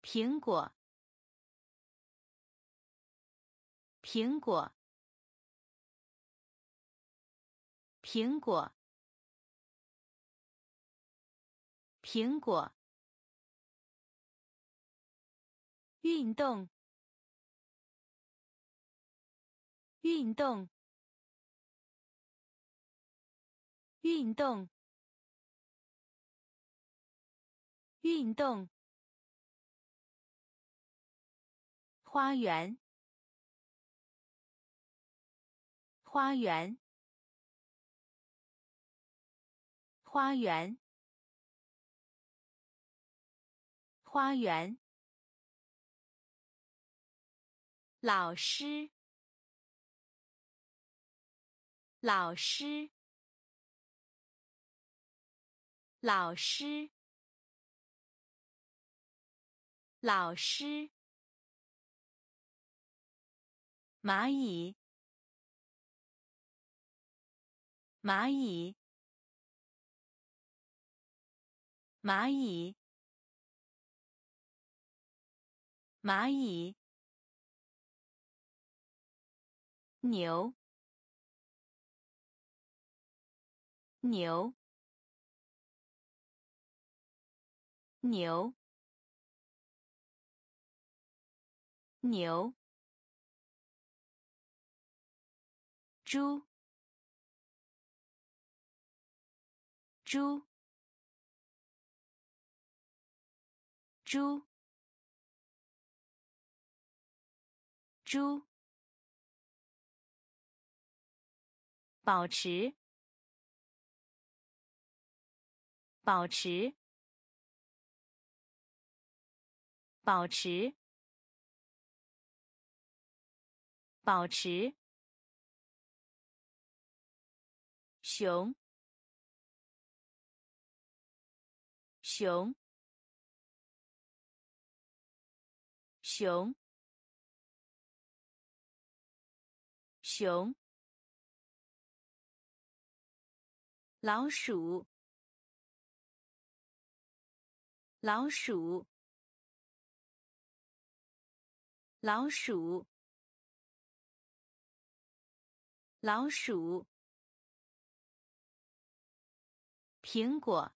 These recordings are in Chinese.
苹果，苹果，苹果，苹果。运动，运动，运动，运动。花园，花园，花园，花园。老师，老师，老师，老师。蚂蚁，蚂蚁，蚂蚁，蚂蚁。牛，牛，牛，牛。猪，猪，猪，猪。保持，保持，保持，保持。熊，熊，熊，熊。老鼠，老鼠，老鼠，老鼠。苹果，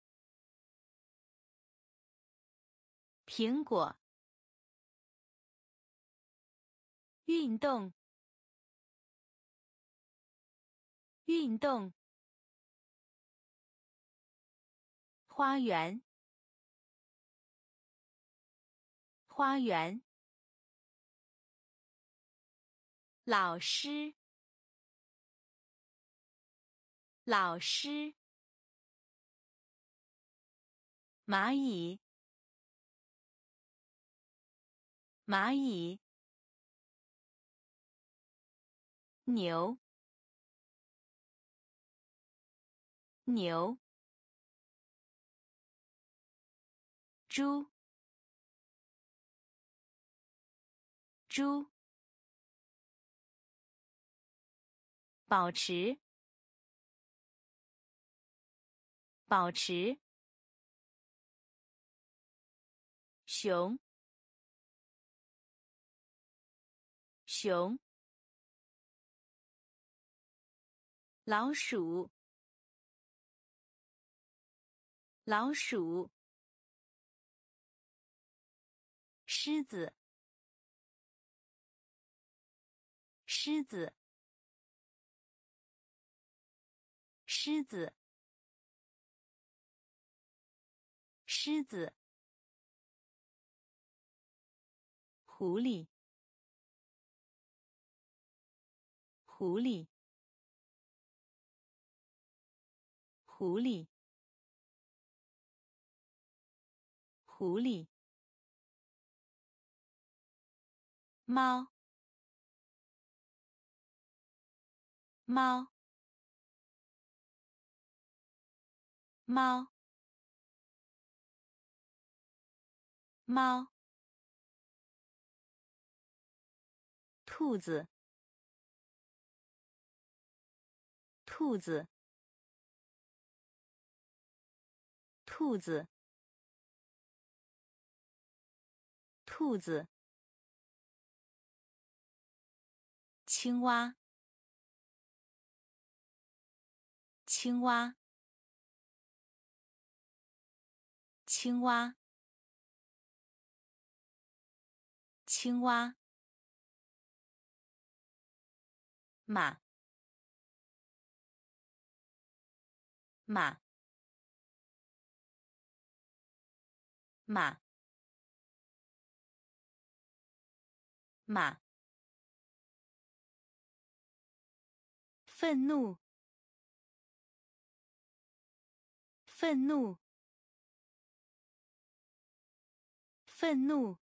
苹果。运动，运动。花园，花园。老师，老师。蚂蚁，蚂蚁。牛，牛。猪，猪。保持，保持。熊，熊。老鼠，老鼠。狮子，狮子，狮子，狮子。狐狸，狐狸，狐狸，狐狸。猫，猫，猫，猫。兔子，兔子，兔子， 兔子，青蛙，青蛙，青蛙，青蛙，马，马，马，马，愤怒，愤怒，愤怒，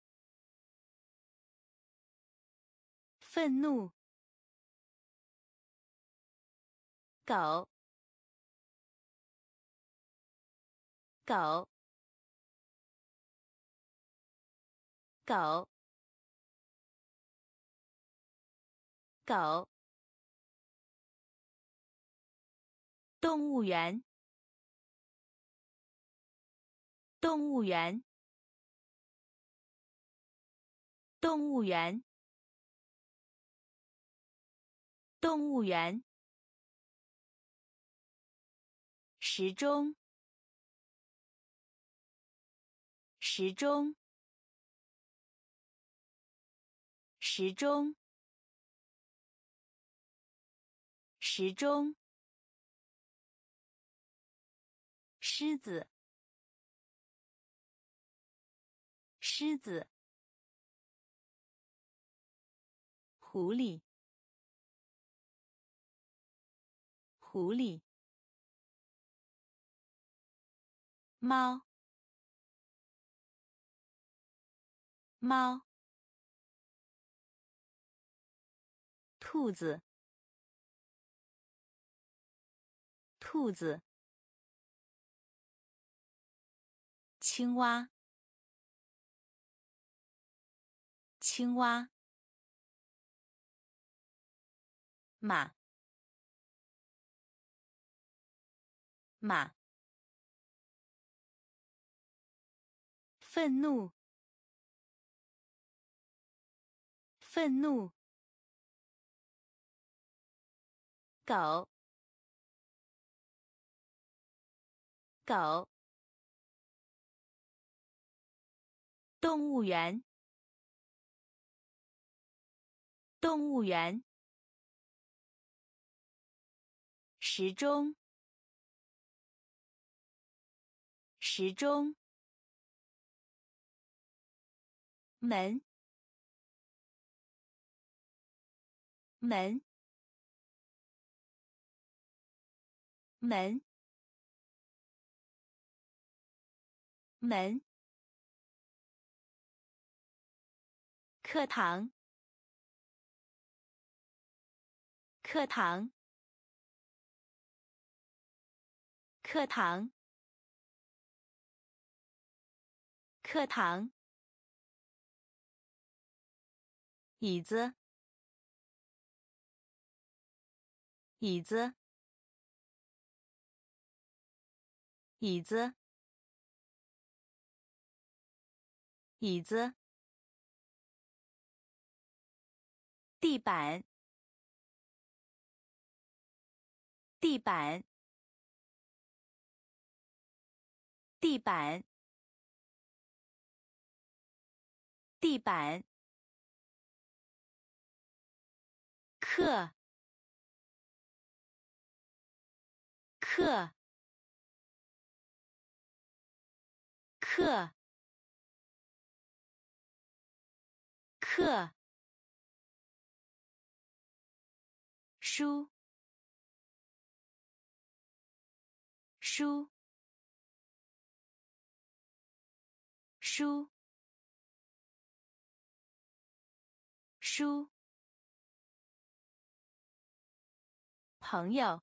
愤怒，狗，狗，狗，狗，动物园，动物园，动物园，动物园，时钟，时钟，时钟，时钟，狮子，狮子，狐狸，狐狸，猫，猫，兔子，兔子，青蛙，青蛙，马，马，愤怒，愤怒，狗，狗，动物园，动物园，时钟，时钟，门，门，门，门，课堂，课堂，课堂，课堂，椅子，椅子，椅子，椅子，地板，地板，地板，地板，课，课，课，课，书，书，书，书，朋友，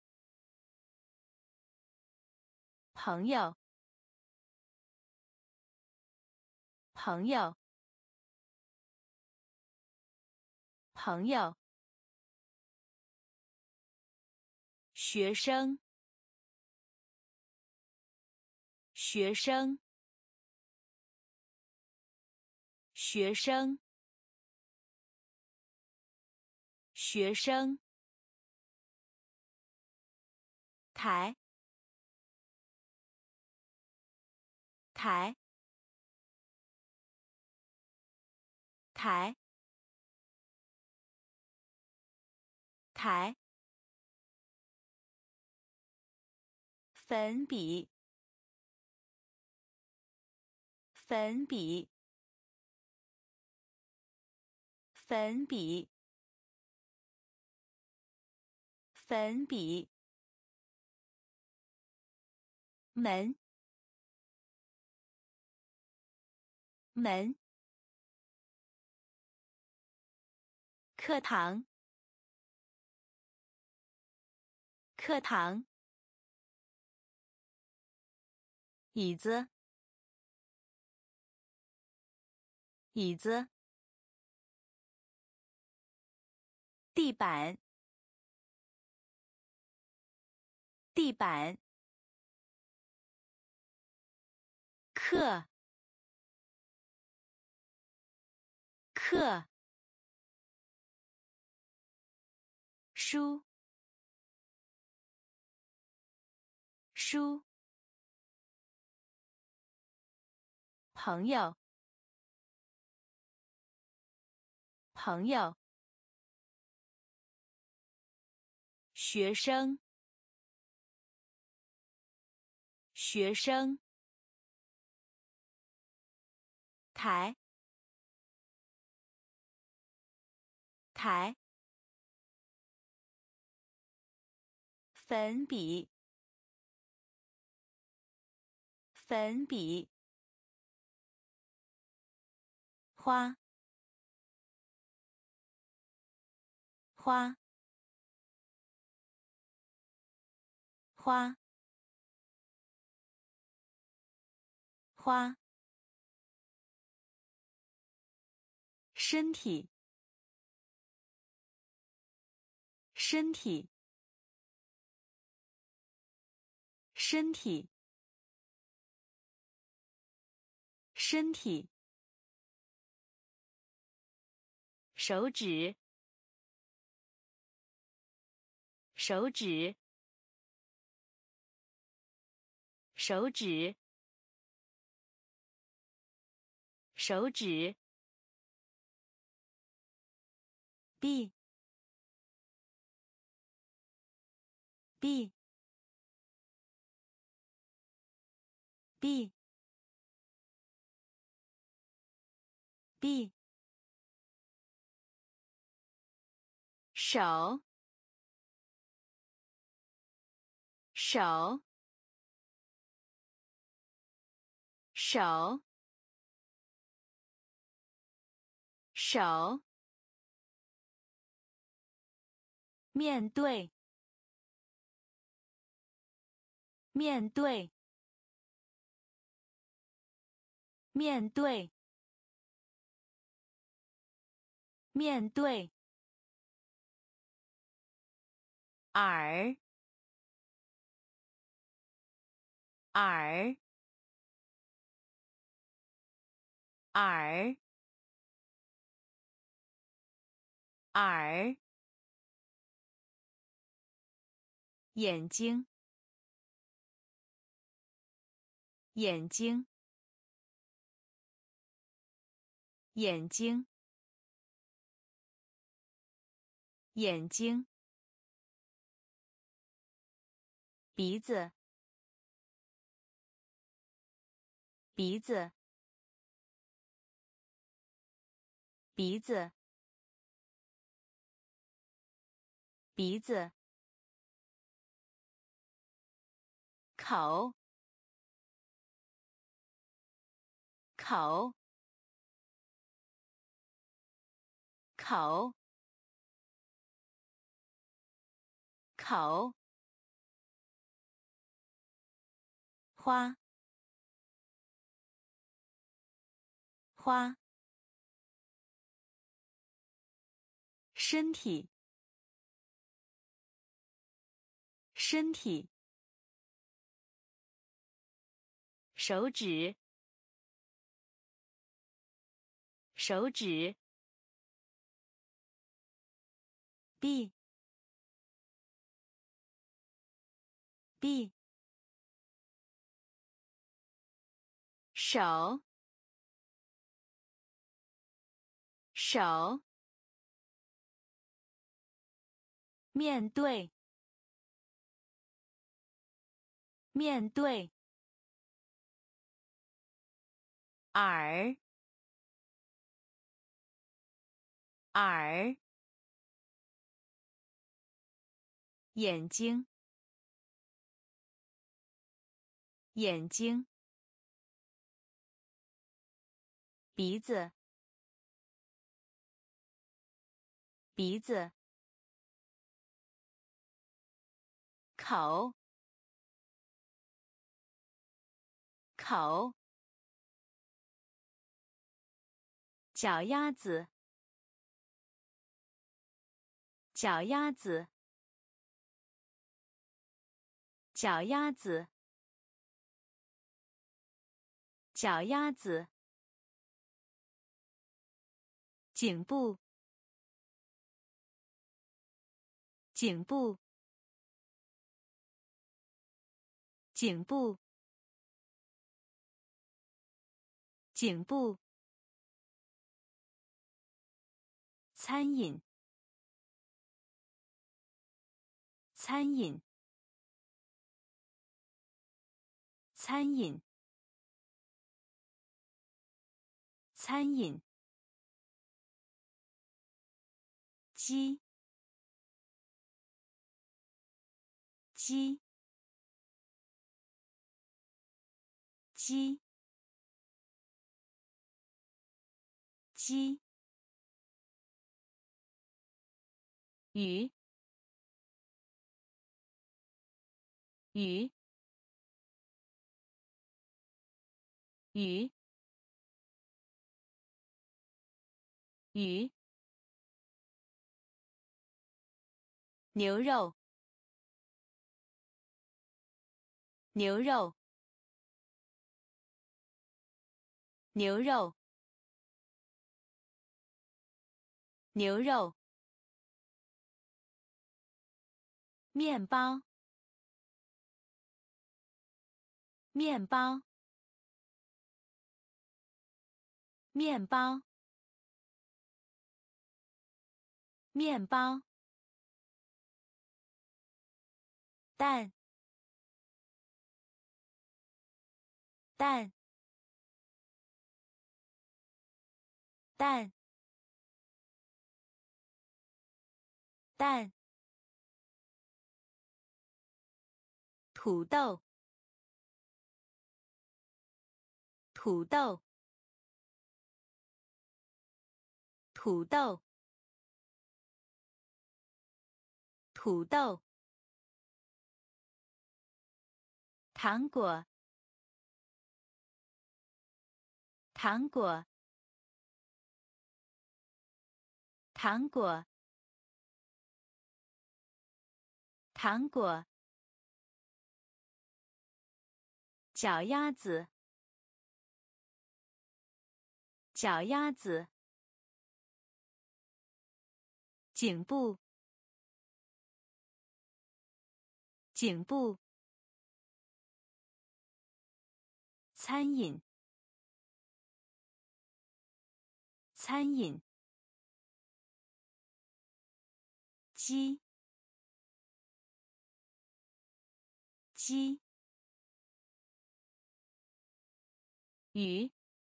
朋友，朋友，朋友，学生，学生， 学生，学生，台，台，台，台，粉笔，粉笔，粉笔，粉笔，门，门，课堂，课堂，椅子，椅子，地板，地板，课，课，书，书，朋友，朋友，学生，学生，台，台，粉笔，粉笔，花，花，花，花，身体，身体，身体，身体，手指，手指，手指，手指，B B B B 手，手，手，手，面对，面对，面对，面对，耳，耳，耳，耳，眼睛，眼睛，眼睛，眼睛，鼻子，鼻子，鼻子，鼻子，口，口，口，口，花，花，身体，身体，手指， 手指 B B 手手面对面对耳耳眼睛眼睛鼻子鼻子口口脚丫子脚丫子脚丫子脚丫子颈部颈部颈部颈部餐饮餐饮餐饮餐饮鸡鸡鸡鸡鱼鱼鱼鱼牛肉牛肉牛肉牛肉面包面包面包面包蛋蛋蛋蛋土豆土豆土豆土豆糖果糖果糖果糖果脚丫子脚丫子颈部颈部餐饮餐饮鸡鸡鱼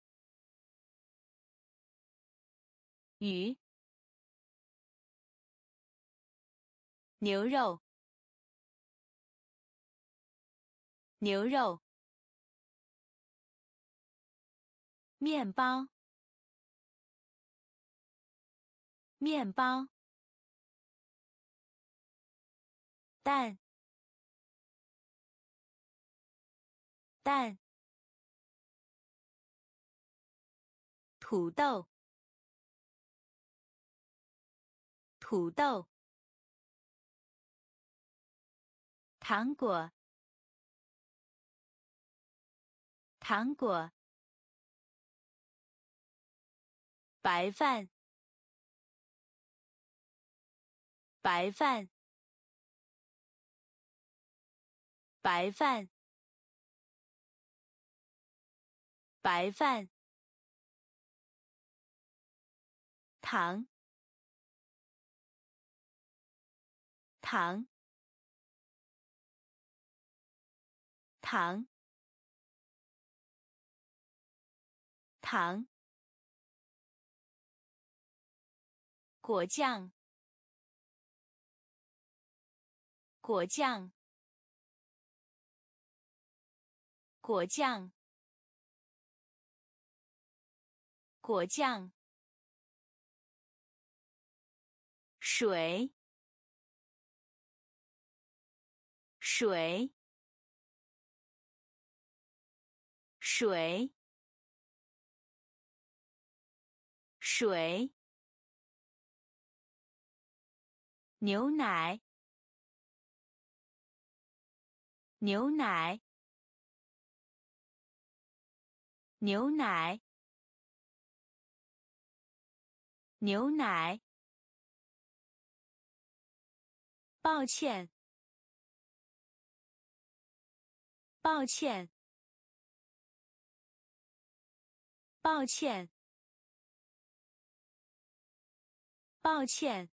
鱼牛肉牛肉面包面包蛋蛋土豆土豆糖果糖果白饭，白饭，白饭，白饭，糖，糖，糖，糖，果酱，果酱，果酱，果酱，水，水，水，水，牛奶，牛奶，牛奶，牛奶，抱歉，抱歉，抱歉，抱歉，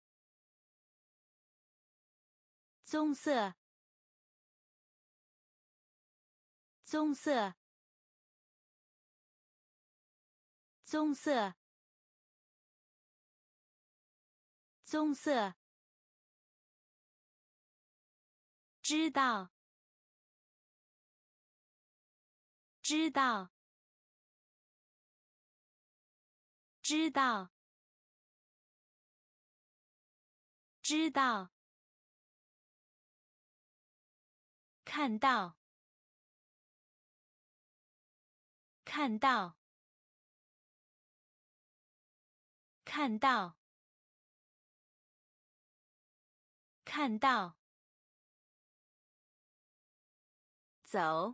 棕色，棕色，棕色，棕色，知道，知道，知道，知道，看到，看到，看到，看到，走，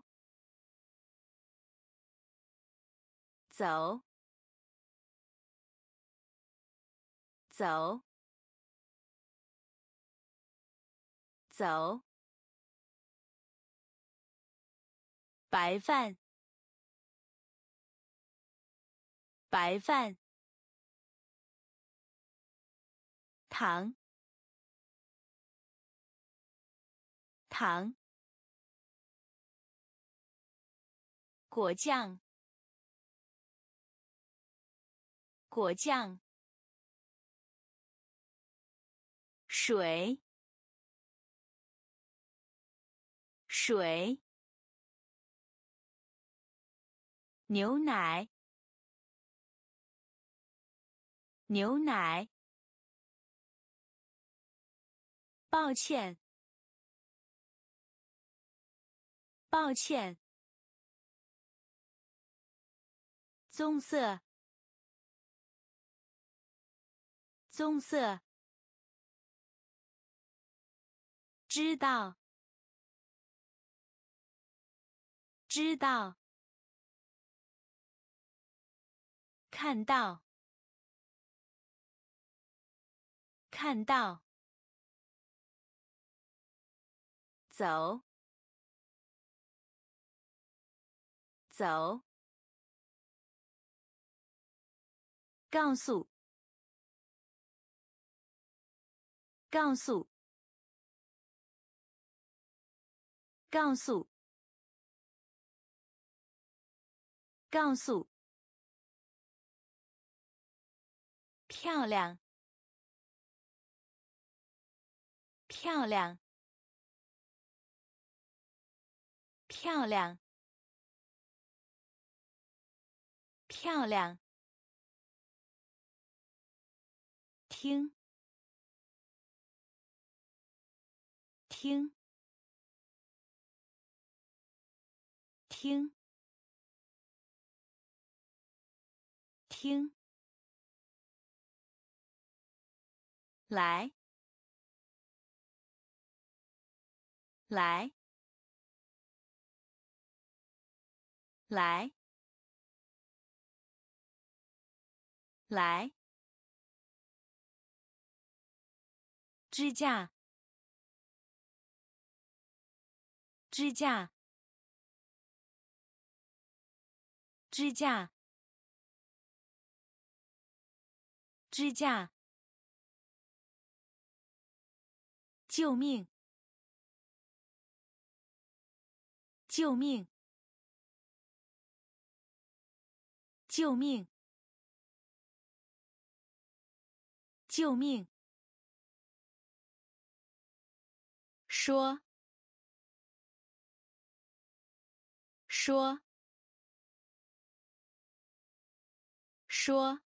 走，走，走，白饭，白饭，糖，糖，果酱，果酱，水，水，牛奶，牛奶，抱歉，抱歉，棕色，棕色，知道，知道，看到，看到，走，走，告诉，告诉，告诉，告诉，漂亮，漂亮，漂亮，漂亮，听，听，听，听，来，来，来， 来，支架，支架，支架，支架，救命！救命！救命！救命！说，说，说，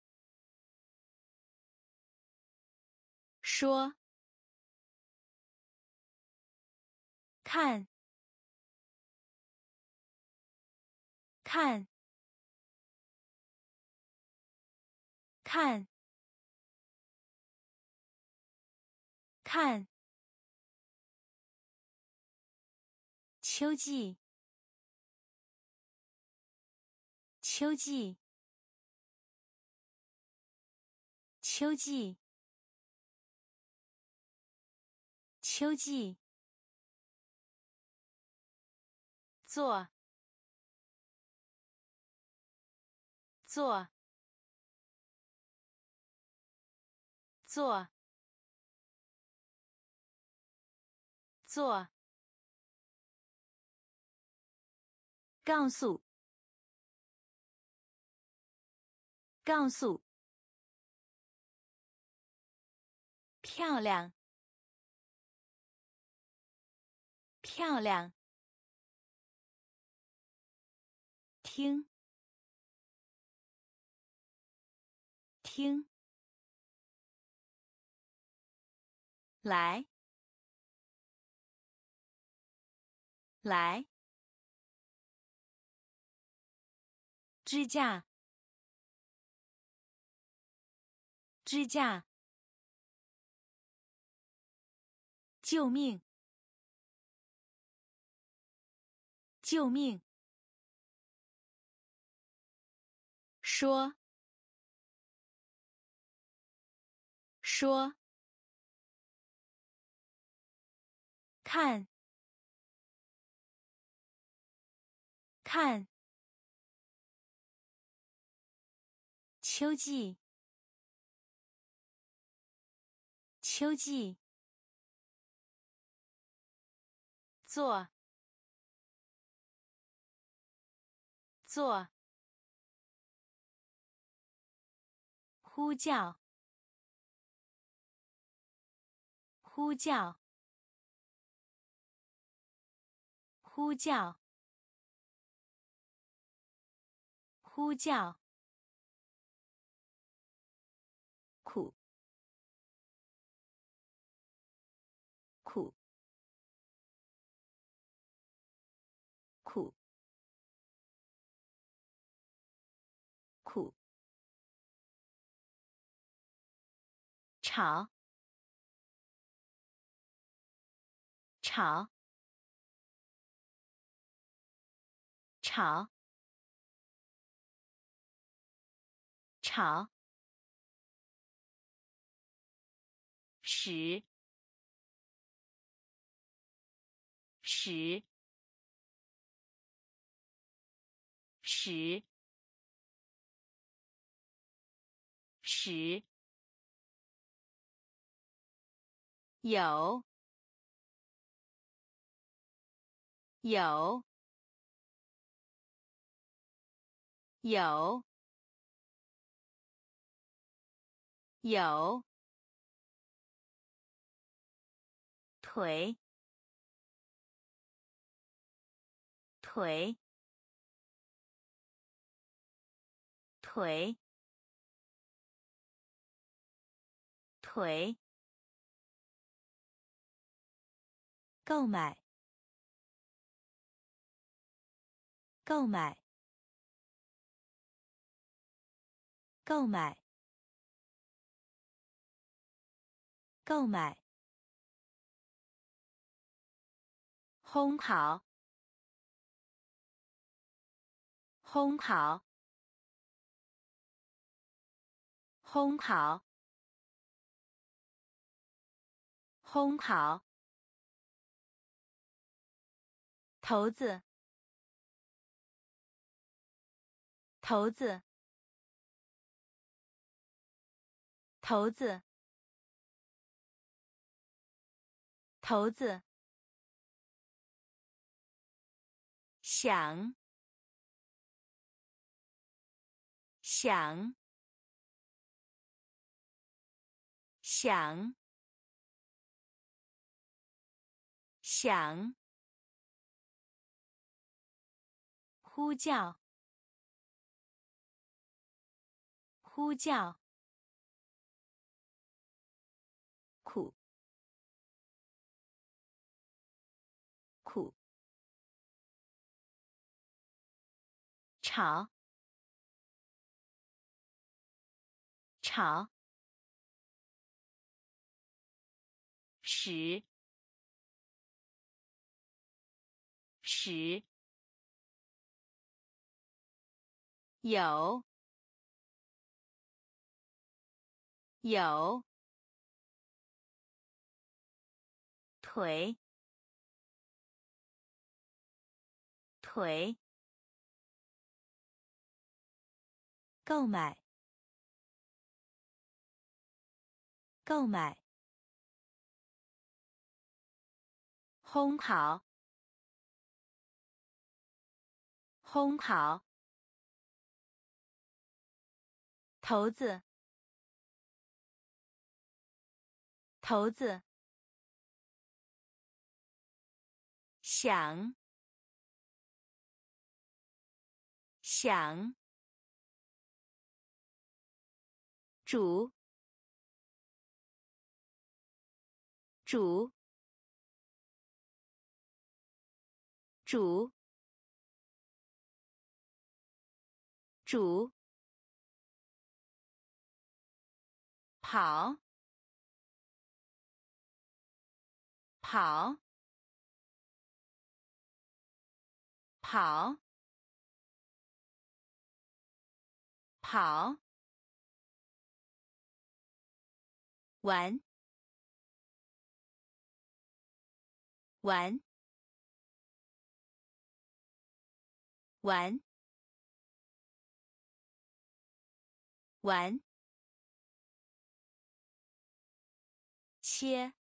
说，看，看，看，看，秋季，秋季，秋季，秋季，做，做，做，做，告诉，告诉，漂亮，漂亮，听，听，来，来，支架，支架，救命！救命！说，说，看，看，秋季，秋季，做，做，呼叫，呼叫，呼叫，呼叫，苦，苦，苦，苦，吵，吵，吵，吵，使，使，使，使，有，有，有，有，腿，腿，腿，腿，购买，购买，购买，购买，烘烤，烘烤， 烘烤，烘烤，骰子，骰子，骰子，骰子，想，想，想，想，呼叫，呼叫，苦，苦，吵，吵，使，使，有，有，腿，腿，购买，购买，烘烤，烘烤，骰子，骰子，想，想，煮，煮，煮，煮，跑，跑，跑，跑，玩，玩，玩，玩，切，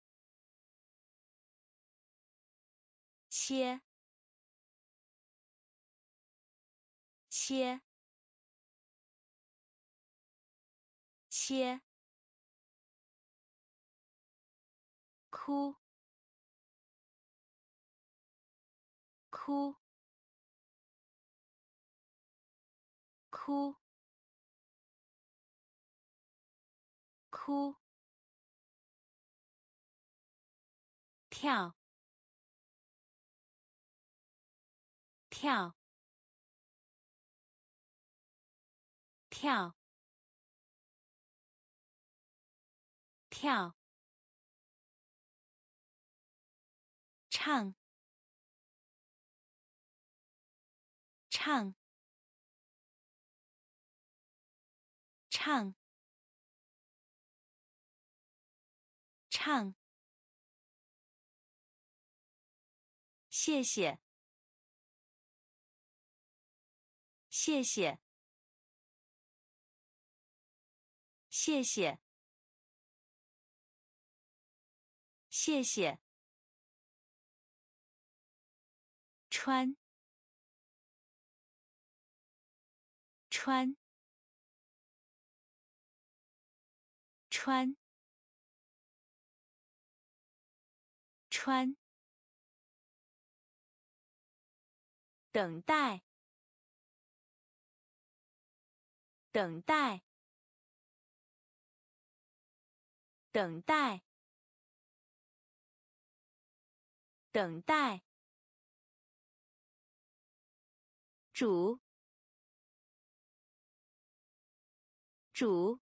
切，切，切，哭，哭，哭，哭，跳，跳，跳，跳，唱，唱，唱，唱，谢谢，谢谢，谢谢，谢谢，穿，穿，穿，穿，等待，等待，等待，等待，煮，煮，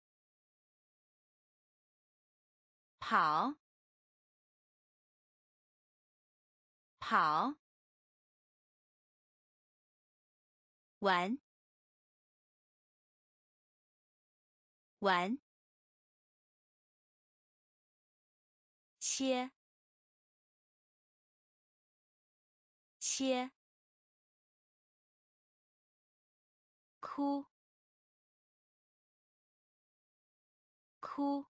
跑，跑，玩， 玩，切，切，哭，哭，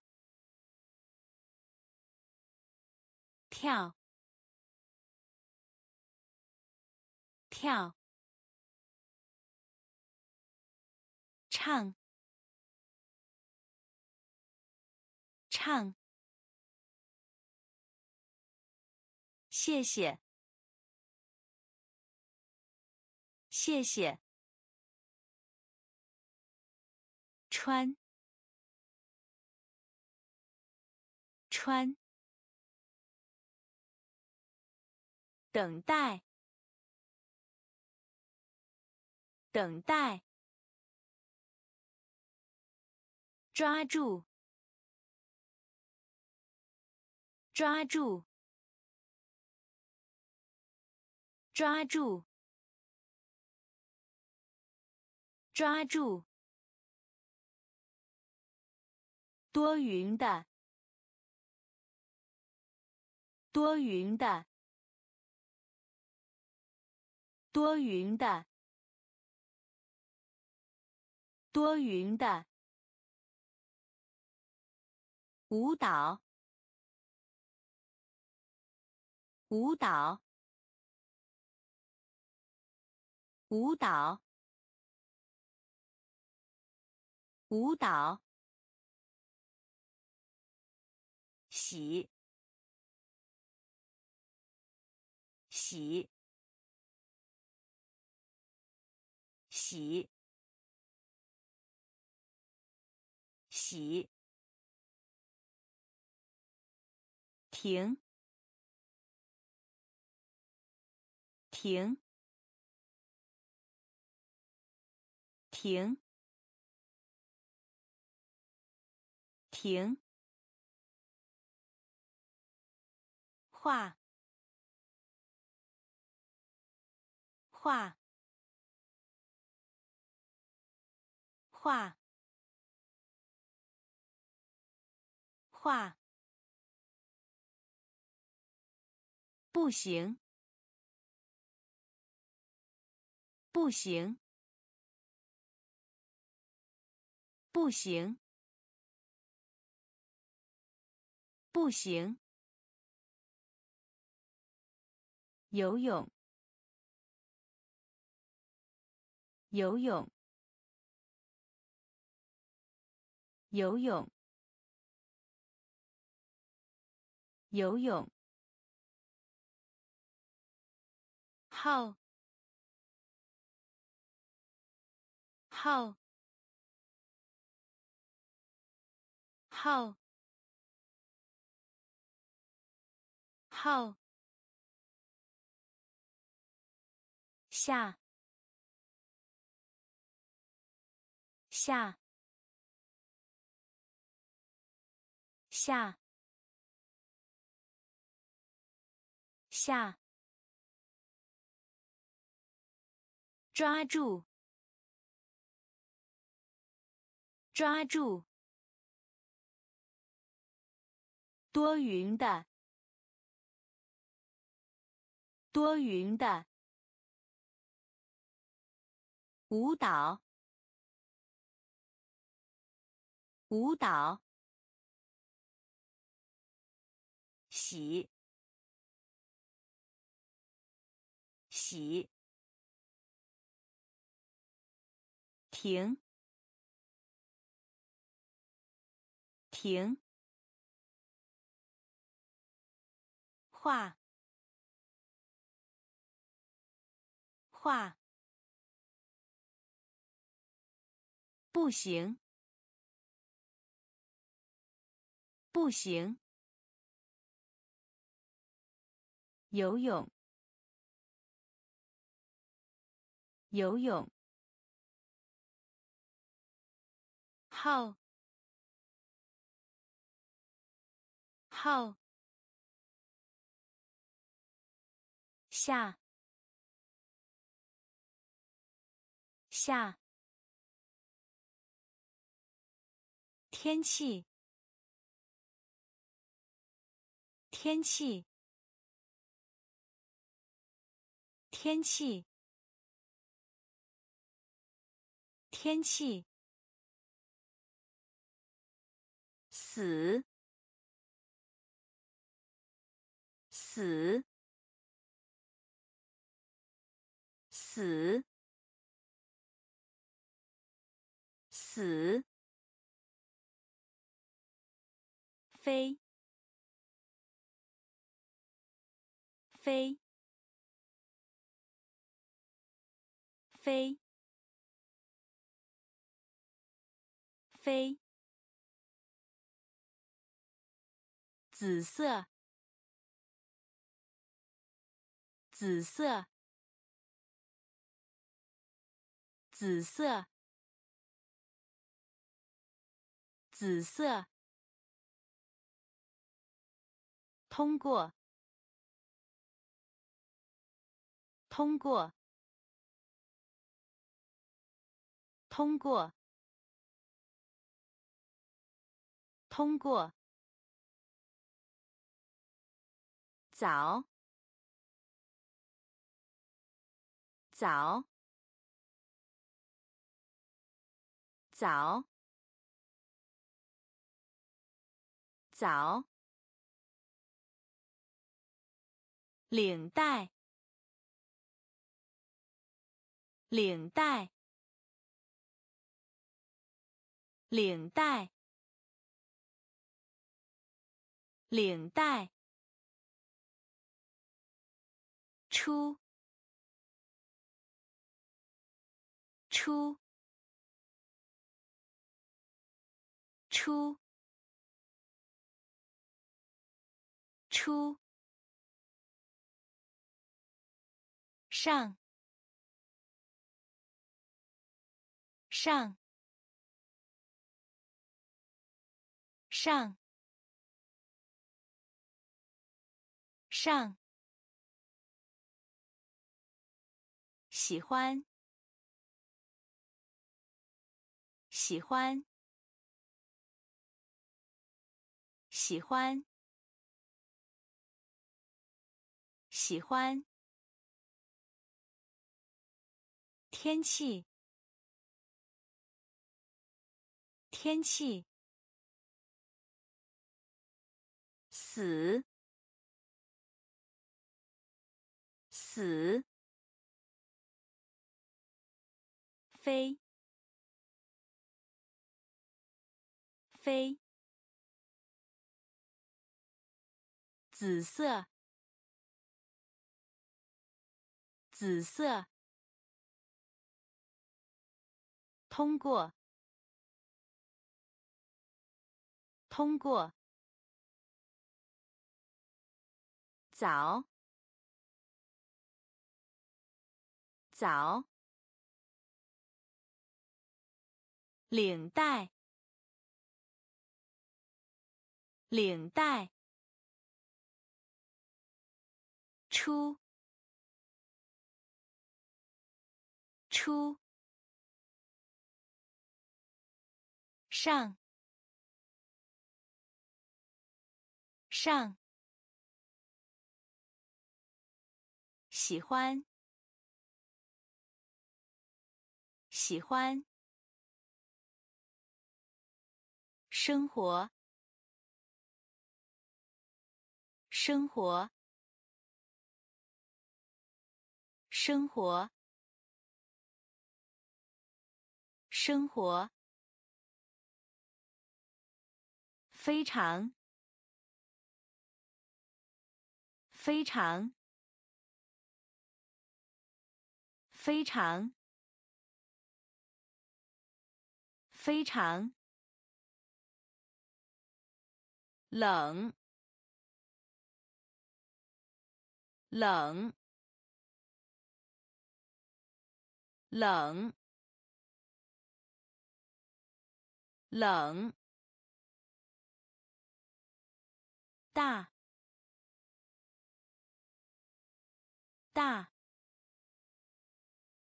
跳，跳，唱，唱，谢谢，谢谢，穿，穿，等待，等待，抓住，抓住，抓住，抓住，多云的，多云的，多云的，多云的，舞蹈，舞蹈，舞蹈，舞蹈，洗，洗，洗，洗，停，停，停，停，画，画，画，画，不行，不行，不行，不行，游泳，游泳，游泳，游泳，号，号，号，号，下，下，下，下，抓住，抓住，多云的，多云的，舞蹈，舞蹈，洗，洗，停，停，画，画，不行，不行，游泳，游泳，号，号，下，下， 天气，天气，天气，天气，死，死，死，死，飞，飞，飞，飞，紫色，紫色，紫色，紫色，通过，通过，通过，通过，早，早，早，早，领带，领带，领带，领带，出，出，出，出，上，上，上，上，喜欢，喜欢，喜欢，喜欢，天气，天气，死，死，飞，飞，紫色，紫色，通过，通过，早，早，领带，领带，出，出，上，上，喜欢，喜欢，生活，生活，生活，生活，非常，非常，非常，非常，冷，冷，冷，冷，大，大，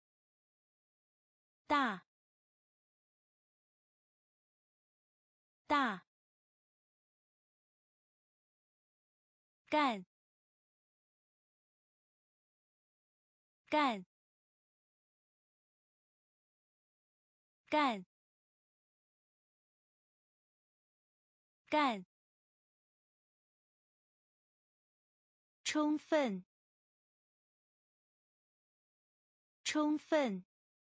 大， 大干干干干充分充分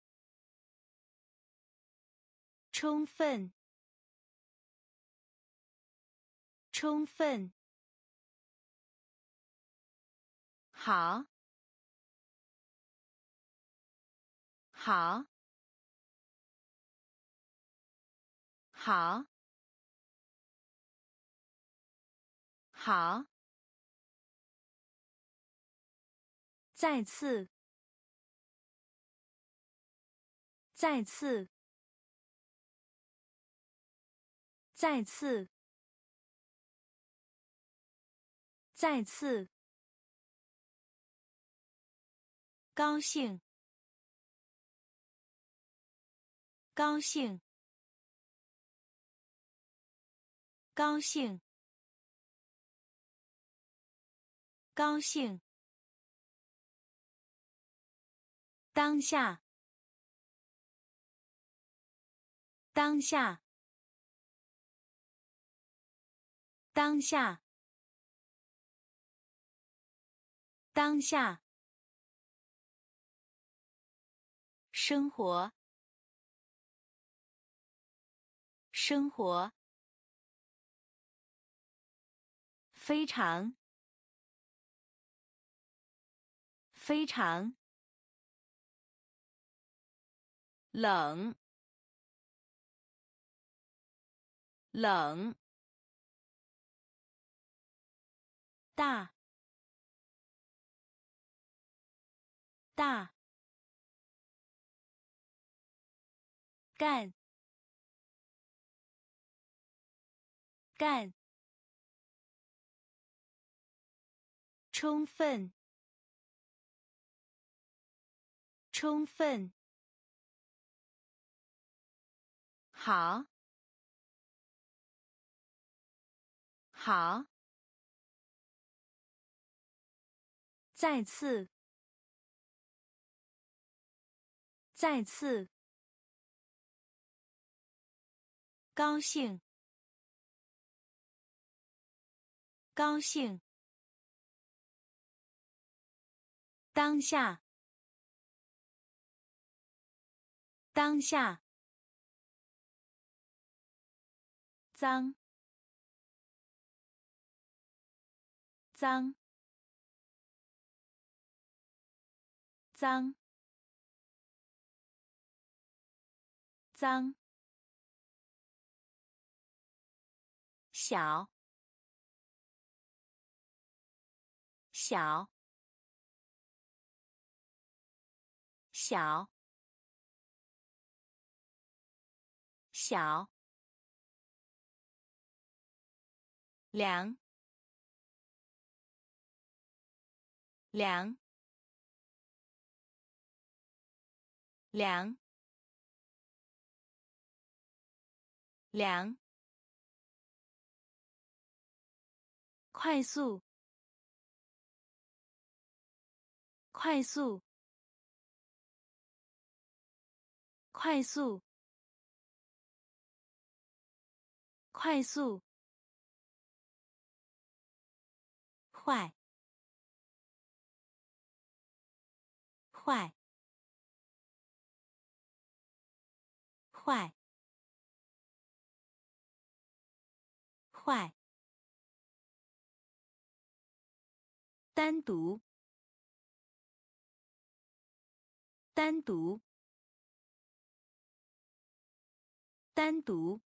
充分充分好好好好再次再次再次再次高兴高兴高兴高兴当下当下当下当下生活生活非常非常冷冷大大干干充分充分好好再次再次高兴高兴当下当下脏脏脏脏小小小小凉凉凉凉快速快速快速快速坏坏坏坏单独单独单独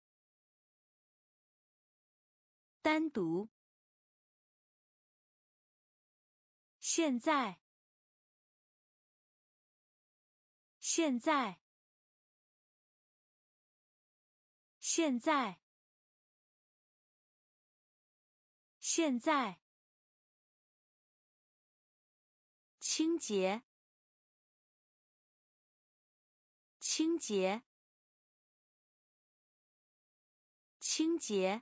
单独现在现在现在现在清洁清洁清洁，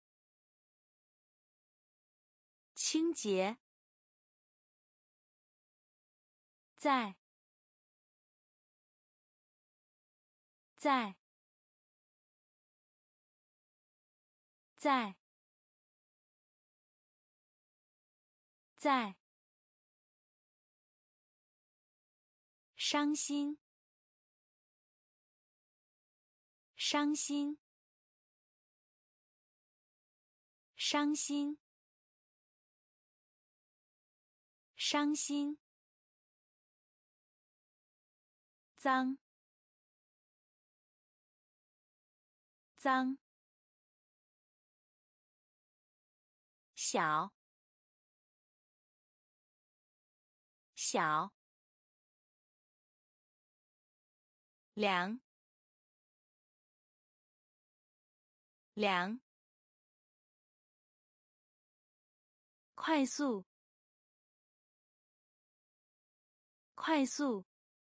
清洁，在，在，在，在，伤心，伤心，伤心，伤心，脏，脏，小，小，凉，凉，快速，快速，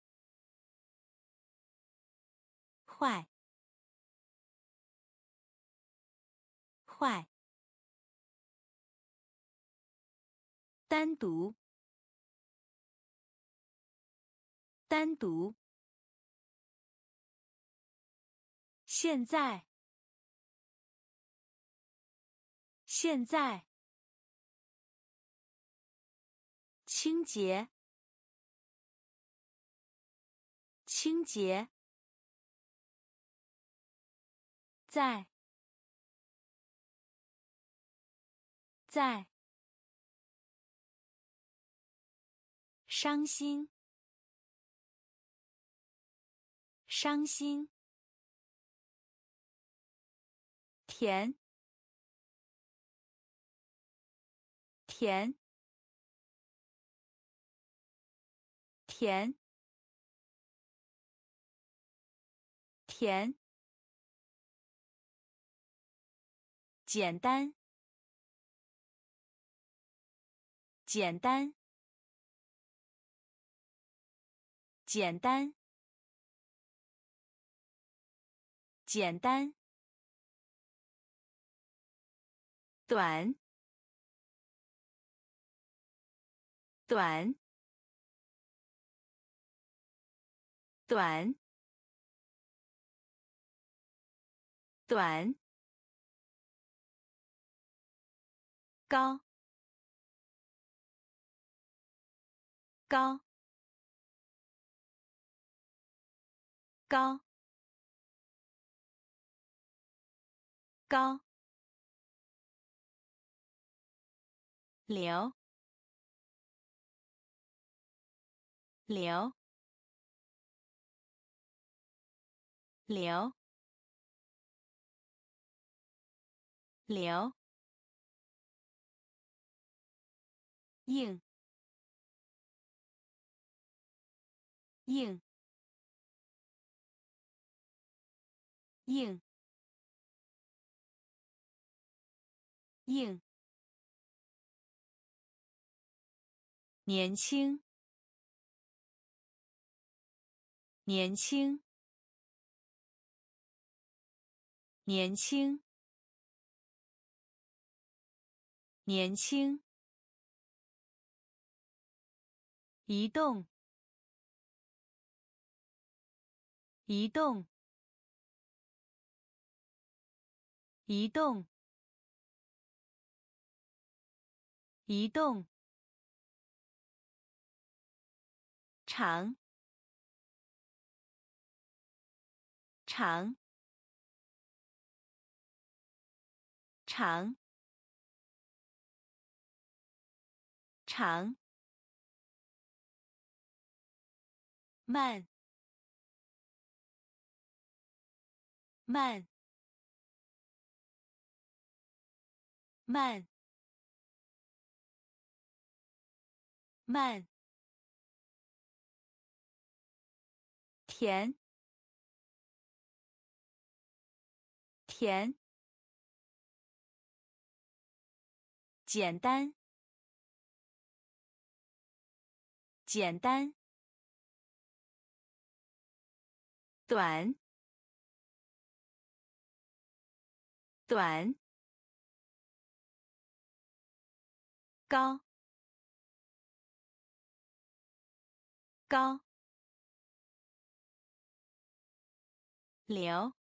坏，坏，单独，单独，现在，现在，清洁，清洁，在，在，伤心，伤心，甜，甜，甜，甜，简单，简单，简单，简单，短，短，短，短，高，高，高，高，流，流，流，流，硬，硬，硬，硬，年轻，年轻，年轻，年轻，移动，移动，移动，移动，长，长，长，长，慢，慢，慢，慢，甜，甜，简单，简单，短， 短，高，高，流，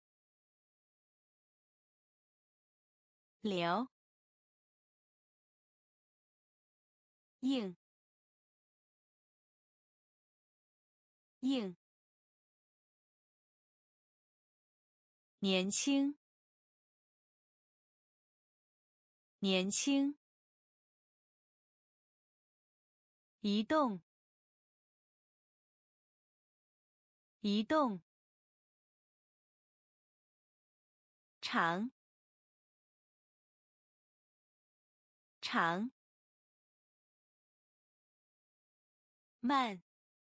流，硬，硬，年轻，年轻，移动，移动，长，长，慢，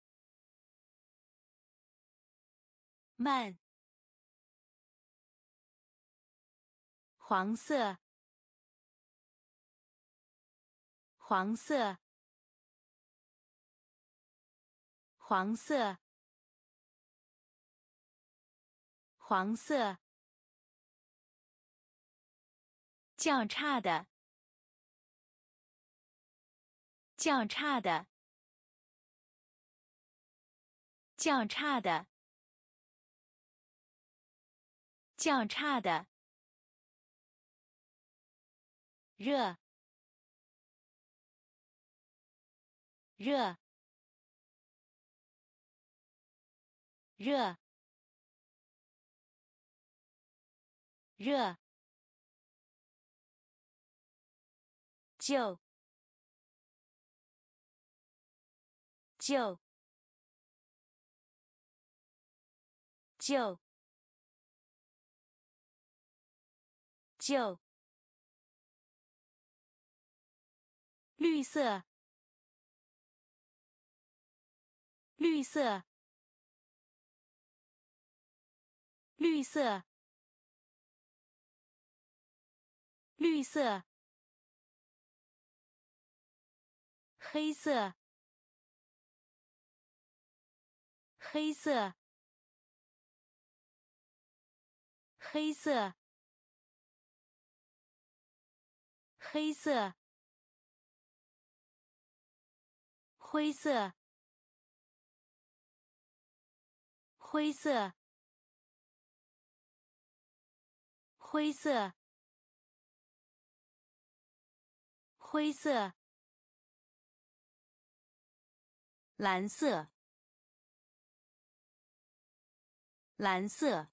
慢，黄色，黄色，黄色，黄色，较差的，较差的，较差的，较差的，热，热，热，热，旧，旧，旧，旧，绿色，绿色，绿色，绿色，黑色，黑色，黑色，黑色，灰色，灰色，灰色，灰色，蓝色，蓝色，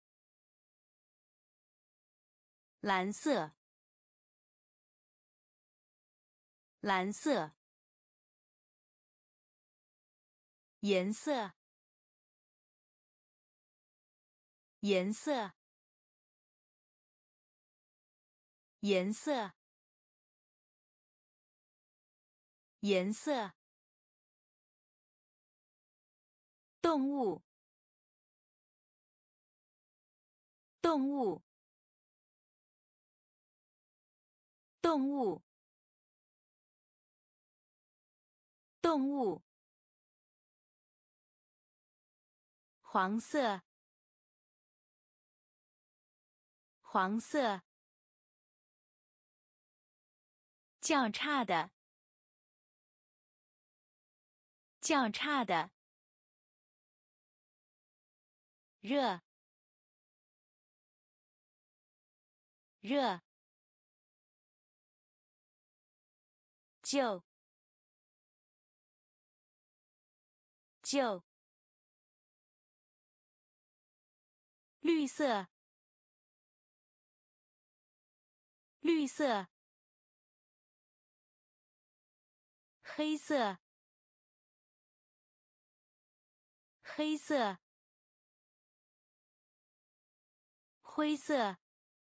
蓝色，蓝色，颜色，颜色，颜色，颜色，动物，动物，动物，动物，黄色，黄色，较差的，较差的，热，热，旧，旧，绿色，绿色，黑色，黑色，灰色，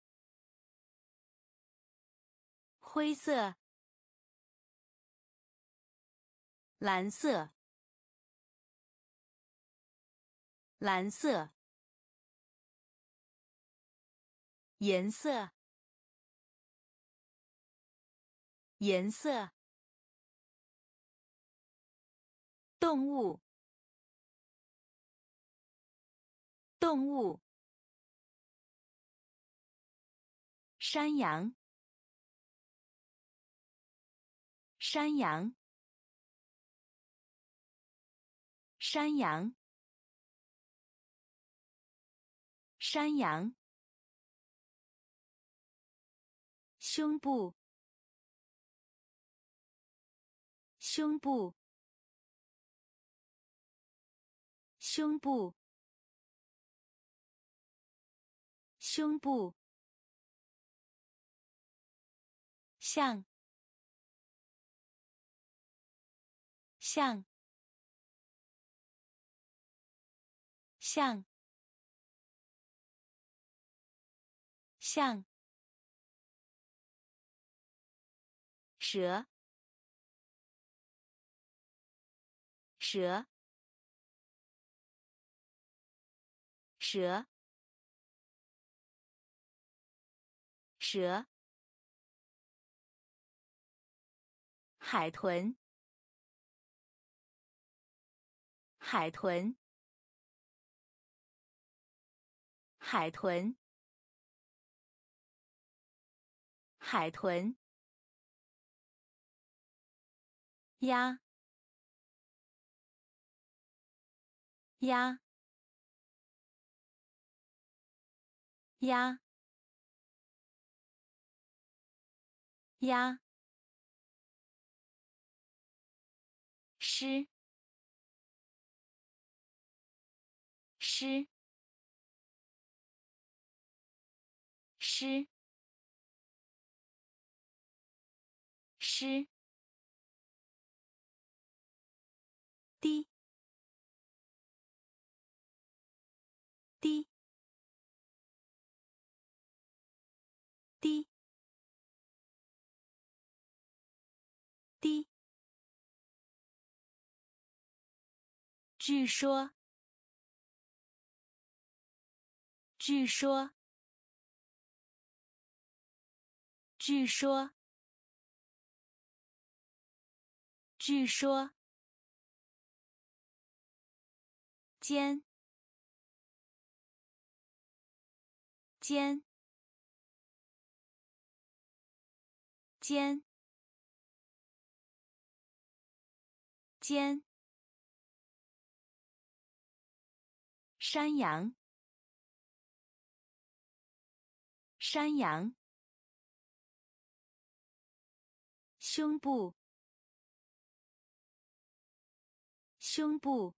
灰色，蓝色，蓝色，颜色，颜色，动物，动物， 山羊，山羊，山羊，山羊，胸部，胸部，胸部，胸部，像，像，像，像，蛇，蛇，蛇，蛇，海豚，海豚，海豚，海豚，鸭，鸭，鸭，鸭，诗，诗，诗，诗，滴，滴，滴，滴，据说，据说，据说，据说，尖，尖，尖，尖，山羊，山羊，胸部，胸部，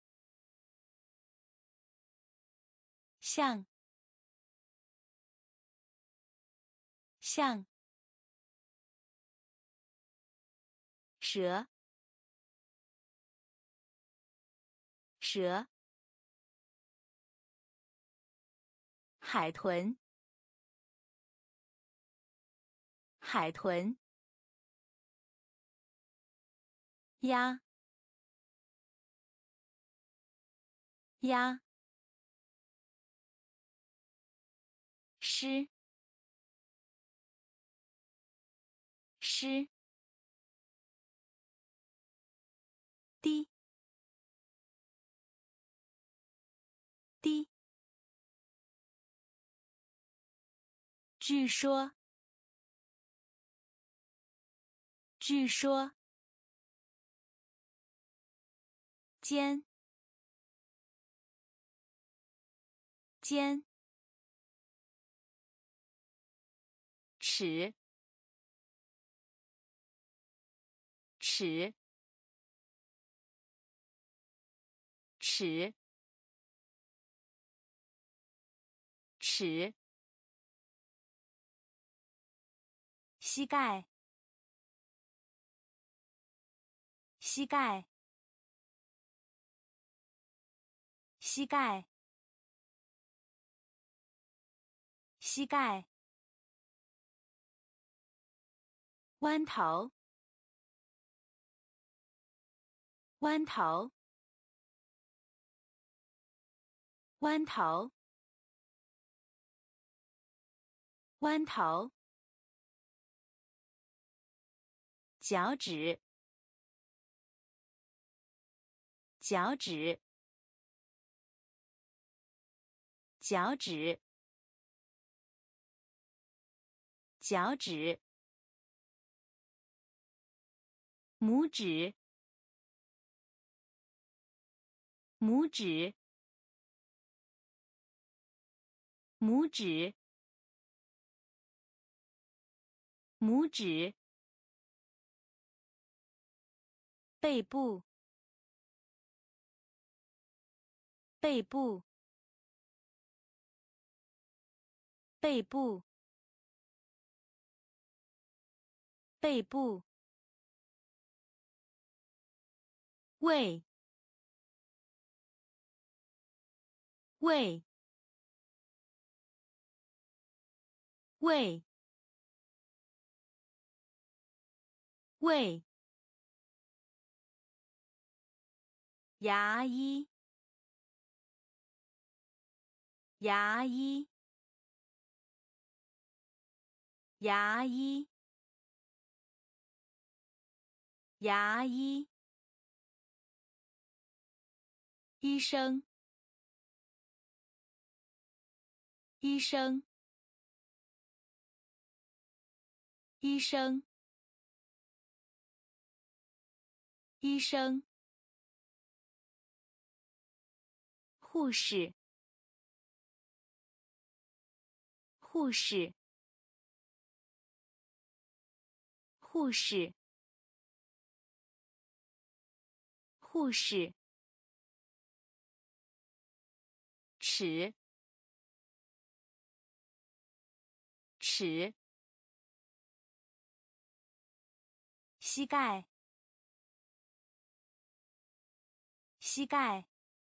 像，像，蛇，蛇，海豚，海豚，鸭，鸭，诗，诗，滴，滴，据说，据说，尖，尖，尺，尺，尺，尺，膝盖，膝盖，膝盖，膝盖，弯头，弯头，弯头，弯头，脚趾，脚趾，脚趾， 脚趾，拇指，拇指，拇指，拇指，背部，背部，背部，背部，胃，胃，胃，胃，牙医，牙医，牙医，牙医，医生，医生，医生，医生，护士，护士，护士，护士，尺，尺，膝盖，膝盖，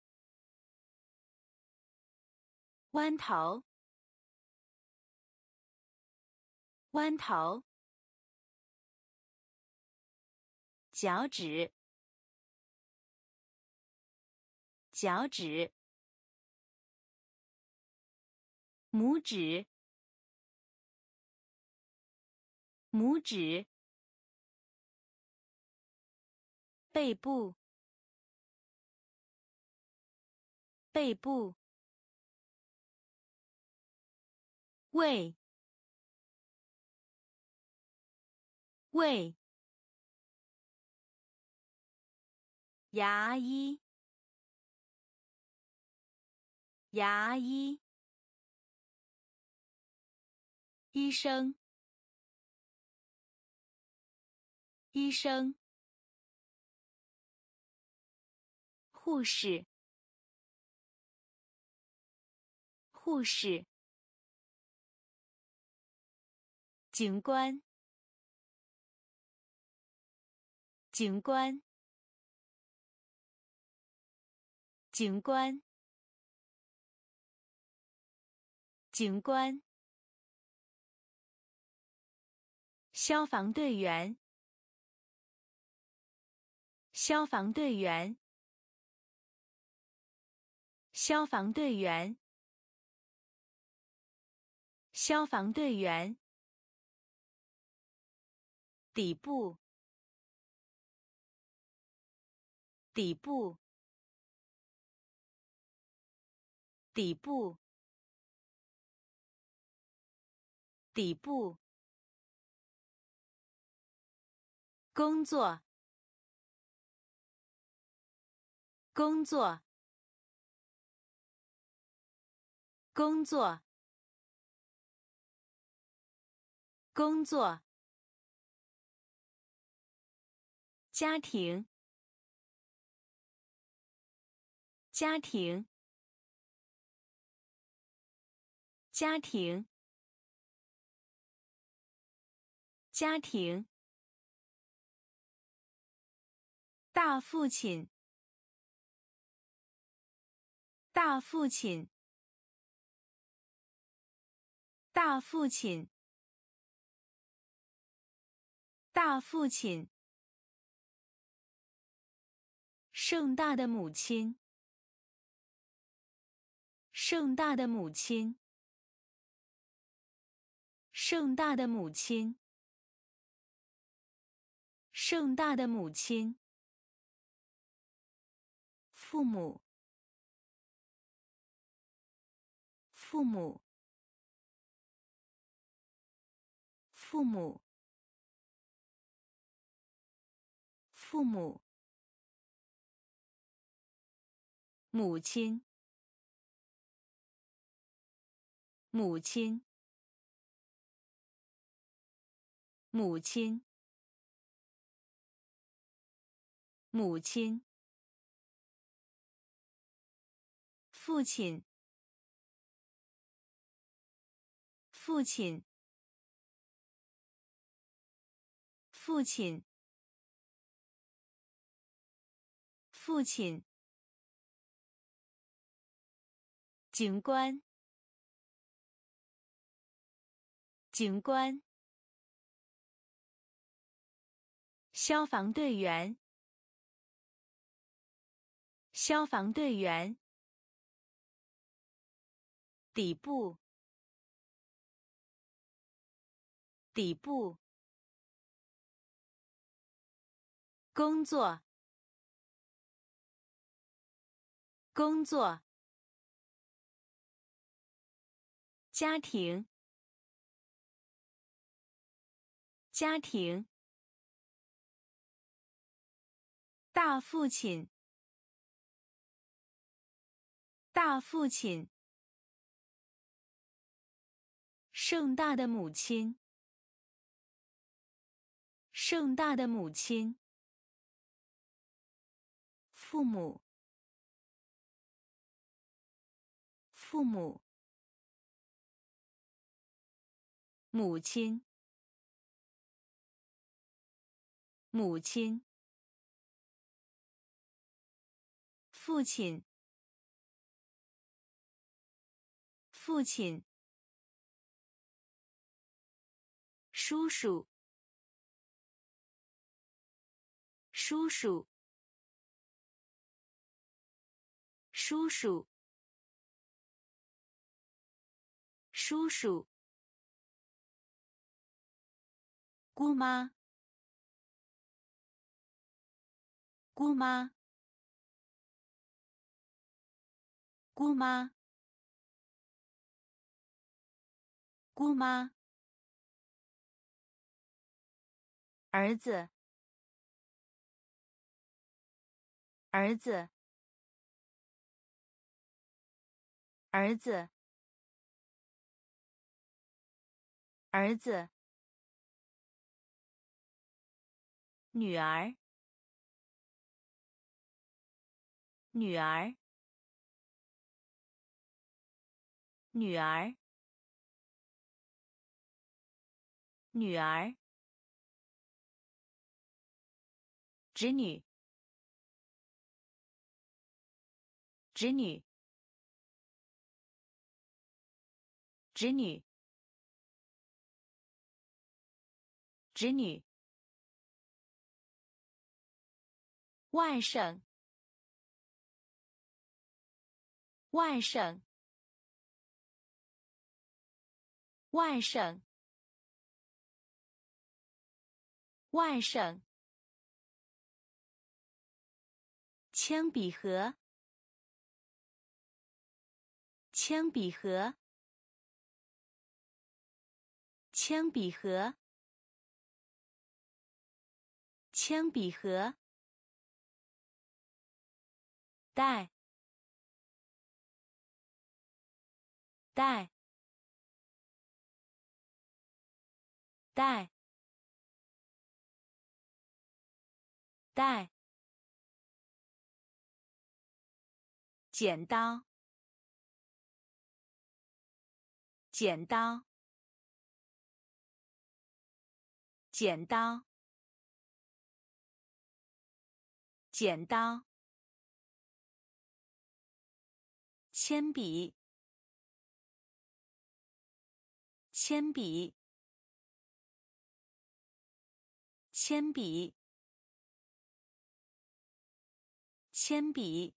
弯头，弯头，脚趾，脚趾，拇指，拇指，背部，背部，胃，胃，牙医，牙医，医生，医生，护士，护士，警官，警官，警官，警官，消防队员，消防队员，消防队员，消防队员，底部，底部，底部，底部，工作，工作，工作，工作，家庭，家庭，家庭，家庭，大父亲，大父亲，大父亲，大父亲，盛大的母亲，盛大的母亲，盛大的母亲，盛大的母亲，父母，父母， 父母，父母，母亲，母亲，母亲，母亲，父亲，父亲，父亲，父亲，警官，警官，消防队员，消防队员，底部，底部，工作，工作，家庭，家庭，大父亲，大父亲，盛大的母亲，盛大的母亲，父母，父母，母亲，母亲，父亲，父亲，叔叔，叔叔，叔叔，叔叔，姑妈，姑妈，姑妈，姑妈，儿子，儿子，儿子，儿子，女儿，女儿，女儿，女儿，侄女，侄女，侄女，侄女，外甥，外甥，外甥，外甥，铅笔盒，铅笔盒，铅笔盒，铅笔盒，带，带，带，带，剪刀，剪刀，剪刀，剪刀，铅笔，铅笔，铅笔，铅笔，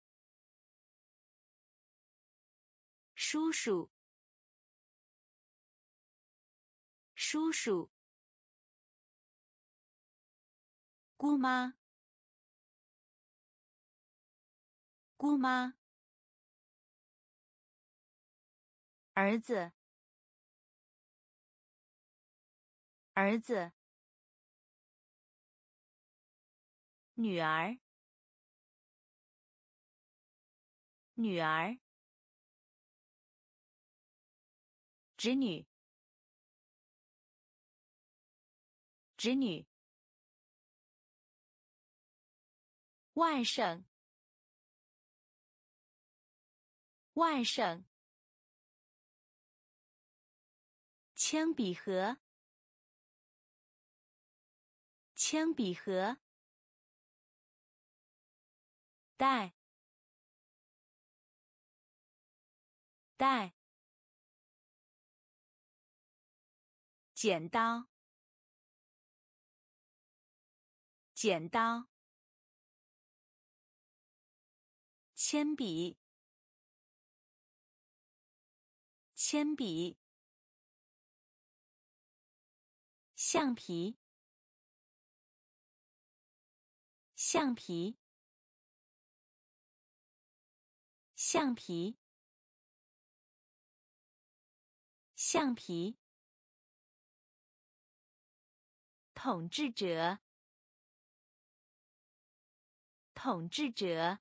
叔叔，叔叔，姑妈，姑妈，儿子， 儿子，女儿，女儿，侄女，侄女，外甥，外甥，铅笔盒，铅笔盒，带，带，剪刀，剪刀，铅笔，铅笔，橡皮，橡皮，橡皮，橡皮，统治者，统治者，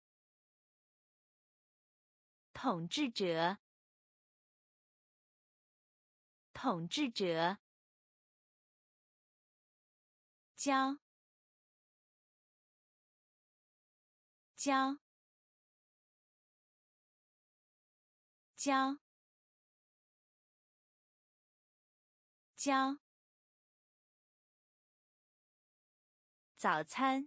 统治者，统治者，教，教，教，教，早餐，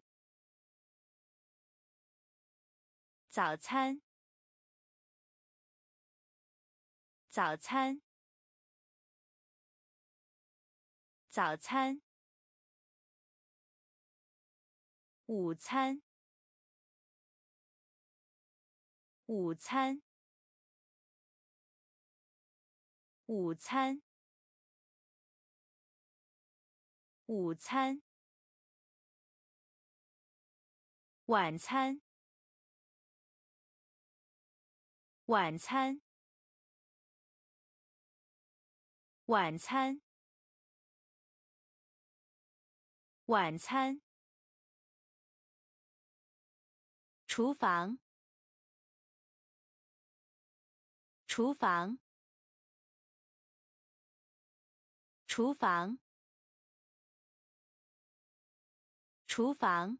早餐，早餐，早餐，午餐，午餐，午餐，午餐，晚餐，晚餐，晚餐，晚餐，厨房，厨房，厨房，厨房，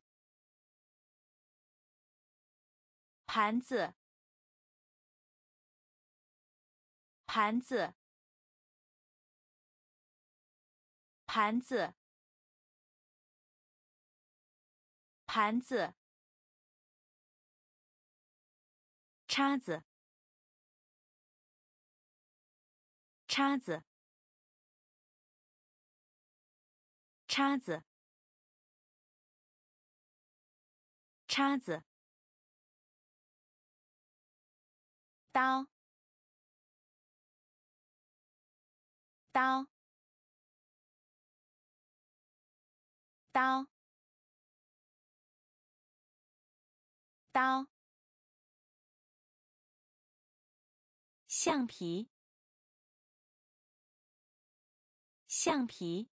盘子，盘子，盘子，盘子，叉子，叉子，叉子，叉子，刀，刀，刀，刀，橡皮，橡皮，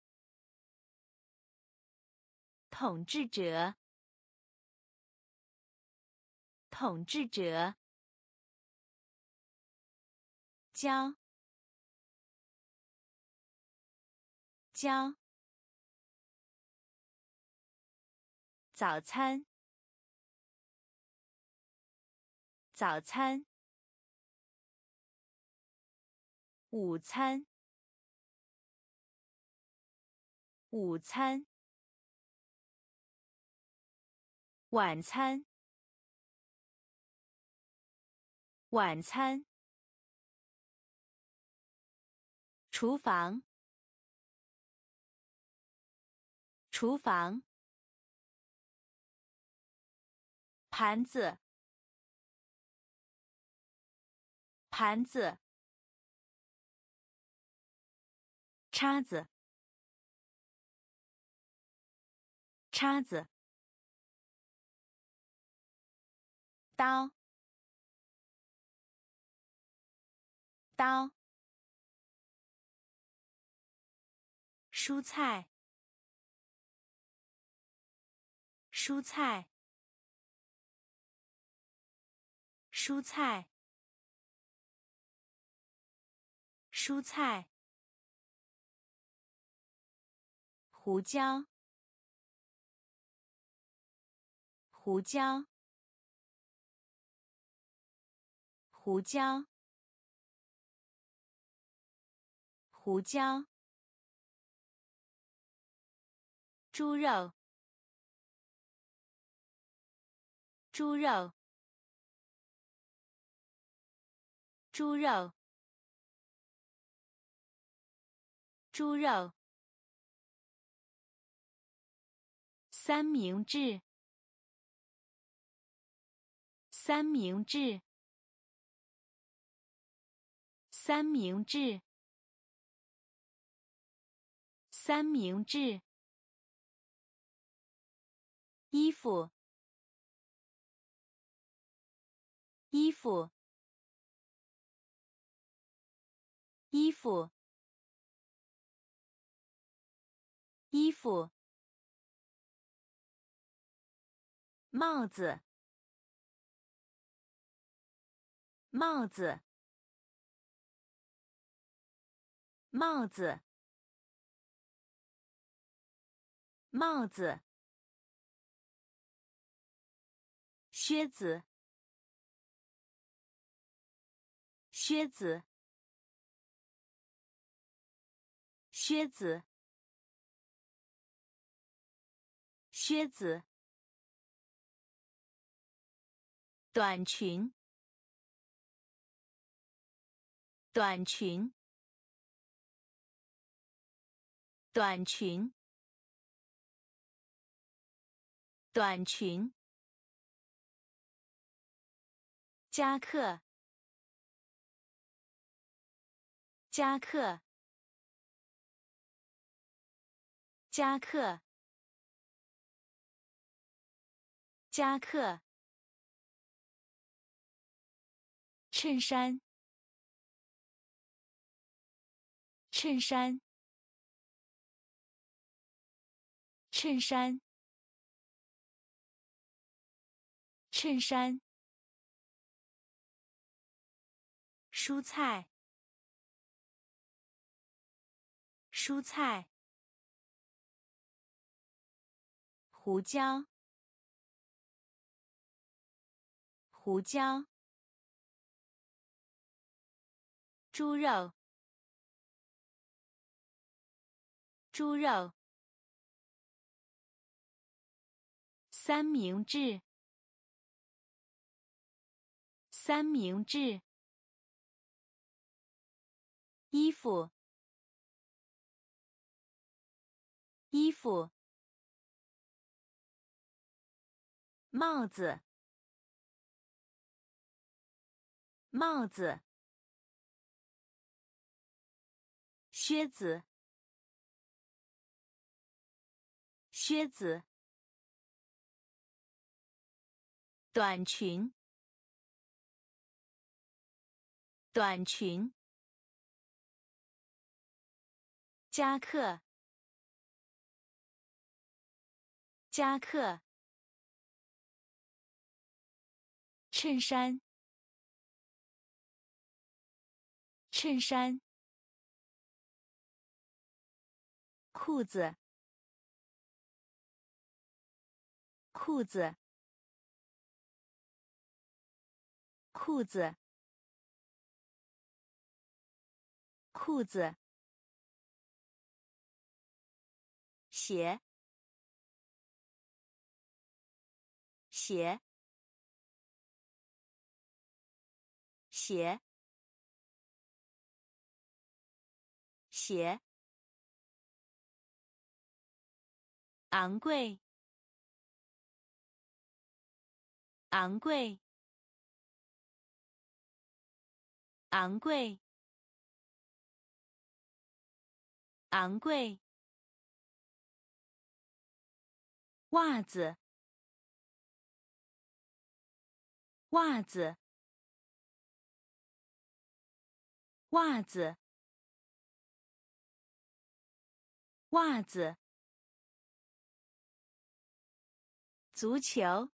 统治者，统治者，教，教，早餐，早餐，午餐，午餐，晚餐，晚餐，厨房，厨房，盘子，盘子，叉子，叉子，刀，刀， 蔬菜，蔬菜，蔬菜，蔬菜。胡椒，胡椒，胡椒，胡椒。猪肉，猪肉，猪肉，猪肉。三明治，三明治，三明治，三明治。衣服，衣服，衣服，衣服。帽子，帽子，帽子，帽子。靴子，靴子，靴子，靴子。短裙，短裙，短裙，短裙。夹克，夹克，夹克，夹克。衬衫，衬衫，衬衫，衬衫。蔬菜，蔬菜。胡椒，胡椒。猪肉，猪肉。三明治，三明治。衣服，衣服。帽子，帽子。靴子，靴子。短裙，短裙。夹克，夹克。衬衫，衬衫。裤子，裤子，裤子，裤子。鞋，鞋，鞋，鞋。昂贵，昂贵，昂贵，昂贵。袜子，袜子，袜子。 袜子，足球，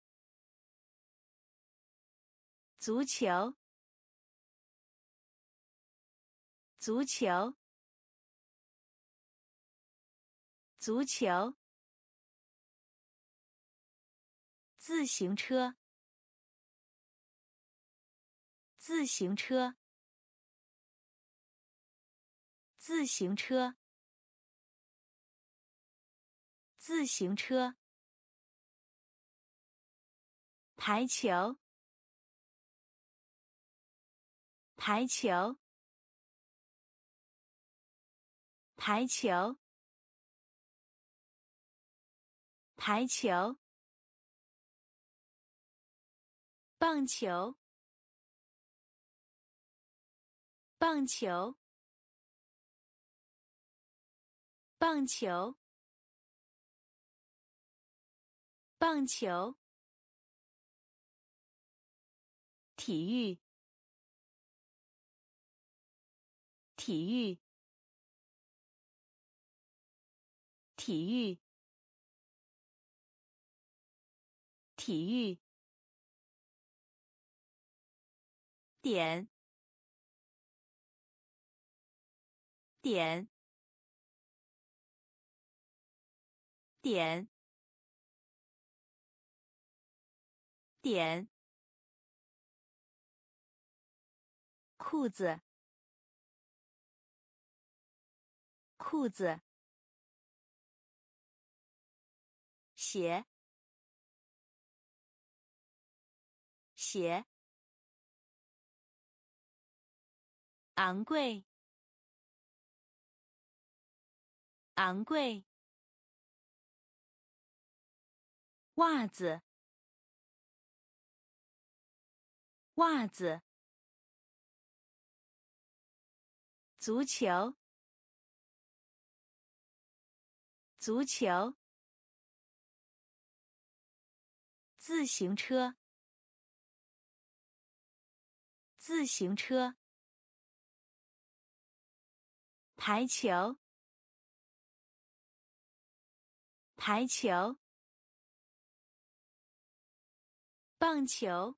足球，足球，足球，自行车，自行车，自行车，自行车，排球，排球，排球，排球，棒球，棒球，棒球，棒球，体育，体育，体育，体育，点，点，点，点，裤子，裤子，鞋，鞋，昂贵，昂贵，袜子，袜子，足球，足球，自行车，自行车，排球，排球，棒球，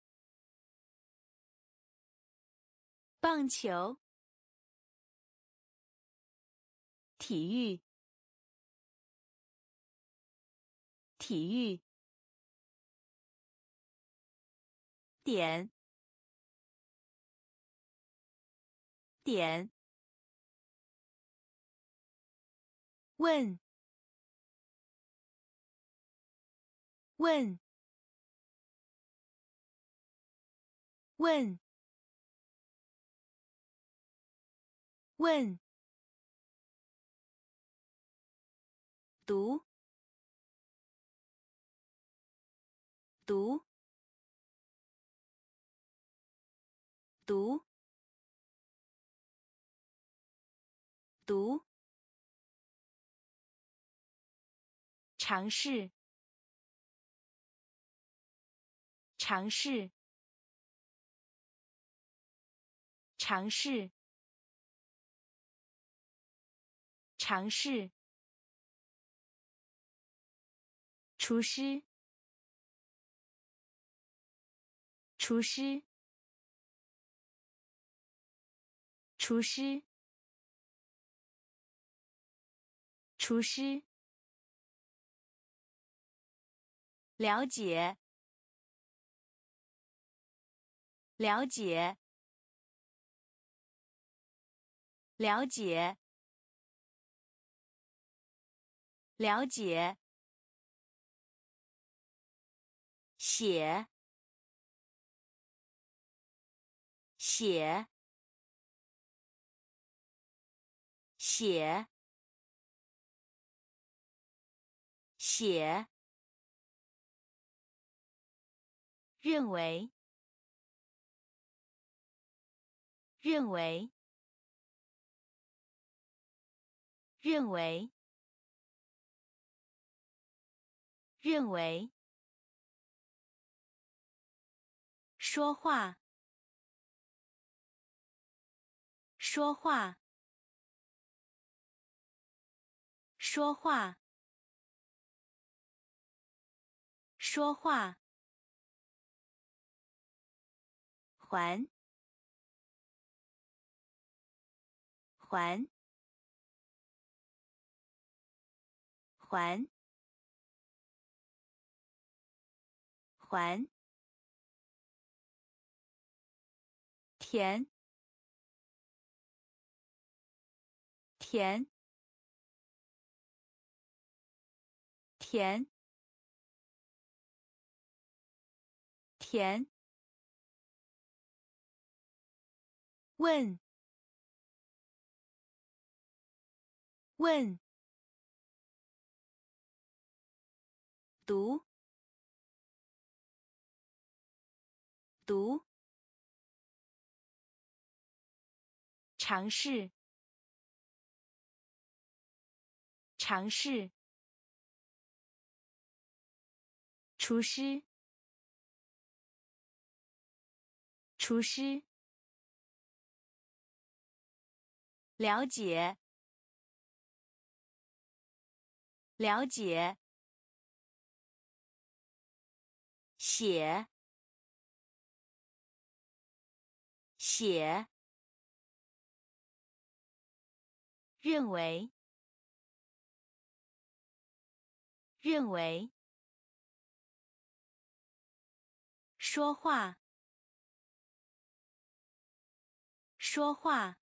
棒球，体育，体育，点，点，问，问，问，问，读，读，读，读，尝试，尝试，尝试，尝试，厨师，厨师，厨师，厨师，了解，了解，了解，了解，写，写，写，写，认为，认为，认为，认为，说话，说话， 说话，说话，还，还，还，还，甜，甜，甜，甜，问，问，读，读，尝试，尝试，厨师，厨师，了解，了解，写，写，认为，认为，说话，说话，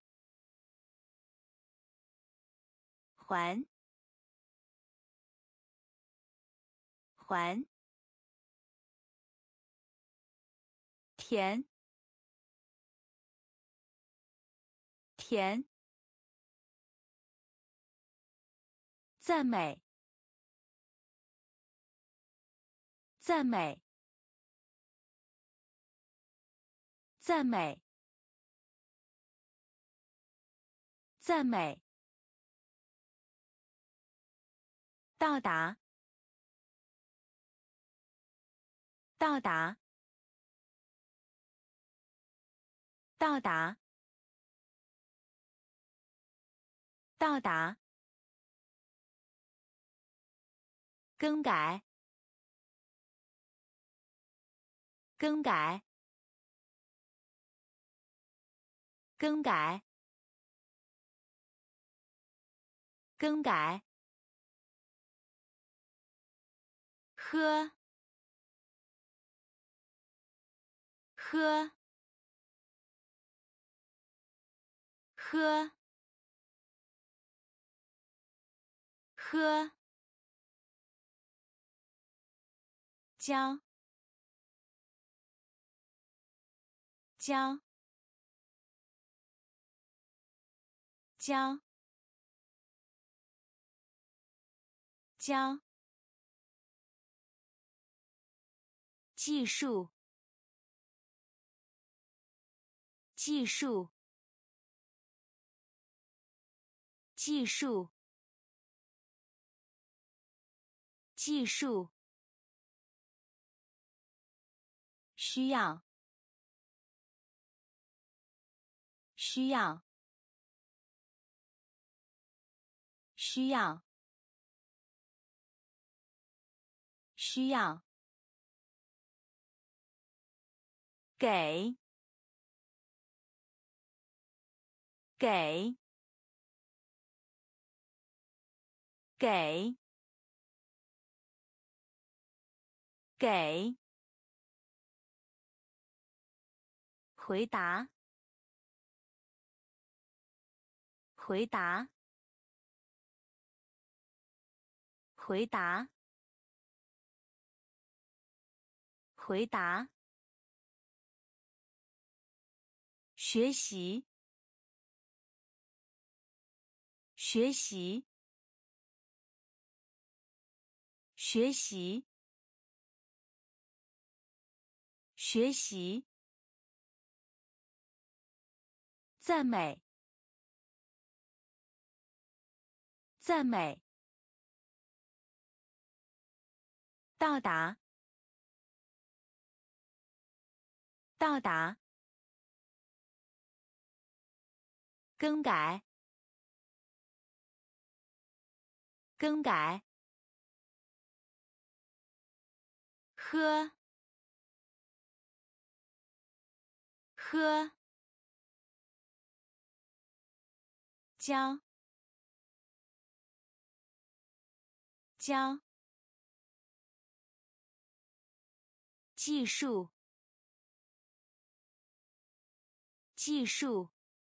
还，还，甜，甜，赞美，赞美，赞美，赞美，到达，到达，到达，到达，更改，更改，更改，更改，喝，喝，喝，喝，教，教，教，教，技术，技术，技术，技术，需要，需要，需要，需要，给，给，给，给，回答，回答，回答，回答，学习，学习，学习，学习，赞美，赞美，到达，到达，更改， 更改，喝，喝，教，教，技术，技术，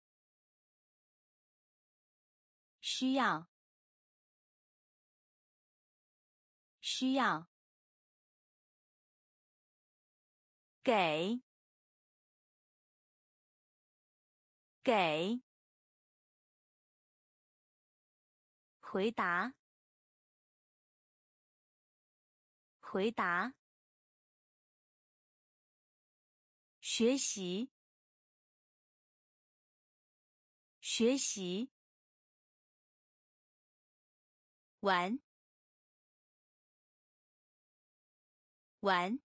需要，需要，给，给，回答，回答，学习，学习，玩，玩，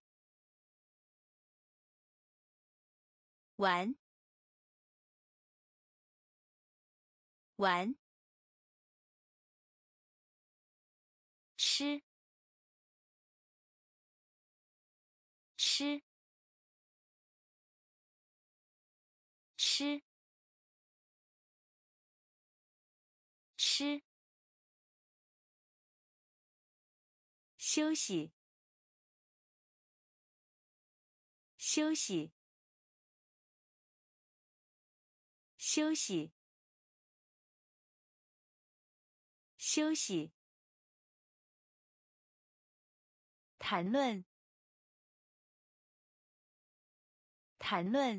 玩，玩，吃，吃，吃，吃，休息，休息，休息，休息，谈论，谈论，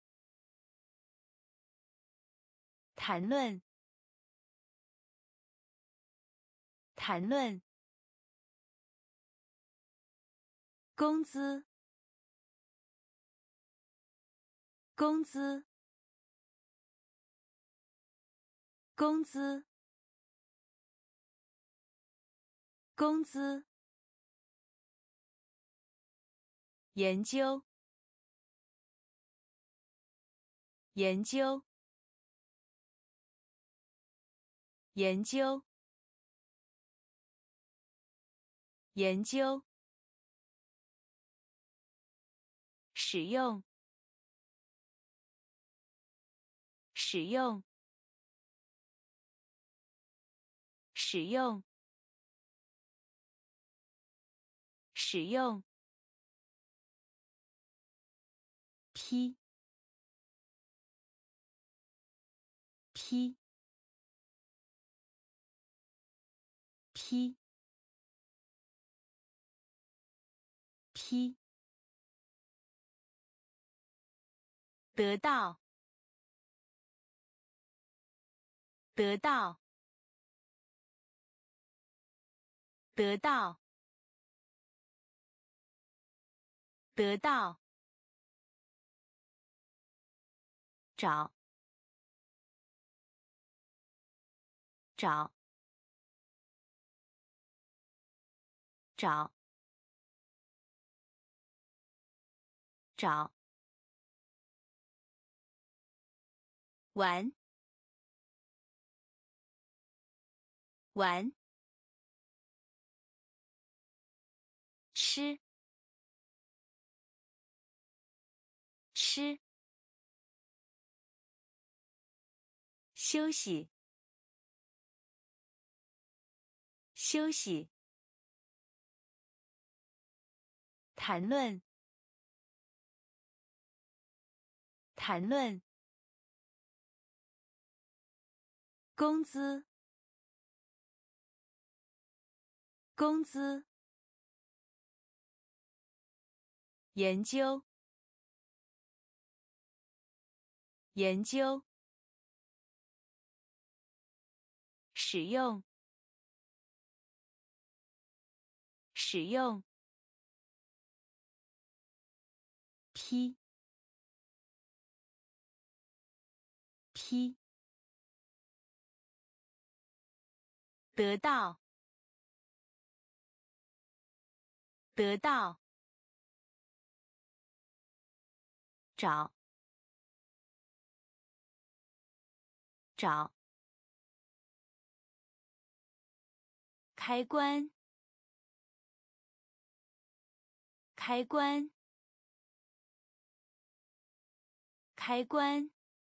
谈论，谈论，工资，工资，工资，工资，研究，研究，研究，研究，使用，使用，使用，使用，批，批，批，批，得到，得到，得到，得到，找，找，找，找，玩，玩，吃，吃，休息，休息，谈论，谈论，工资，工资，研究，研究，使用，使用，批，批，得到，得到，找，找， 开关，开关，开关，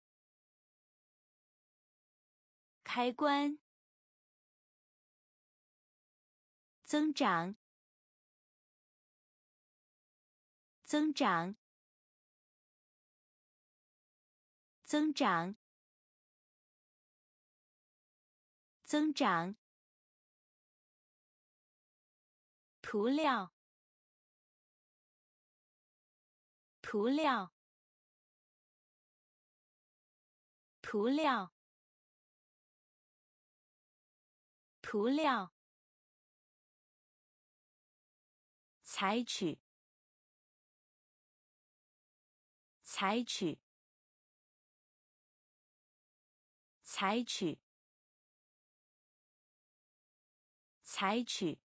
开关，增长，增长，增长，增长，涂料，涂料，涂料，涂料，采取，采取，采取，采取，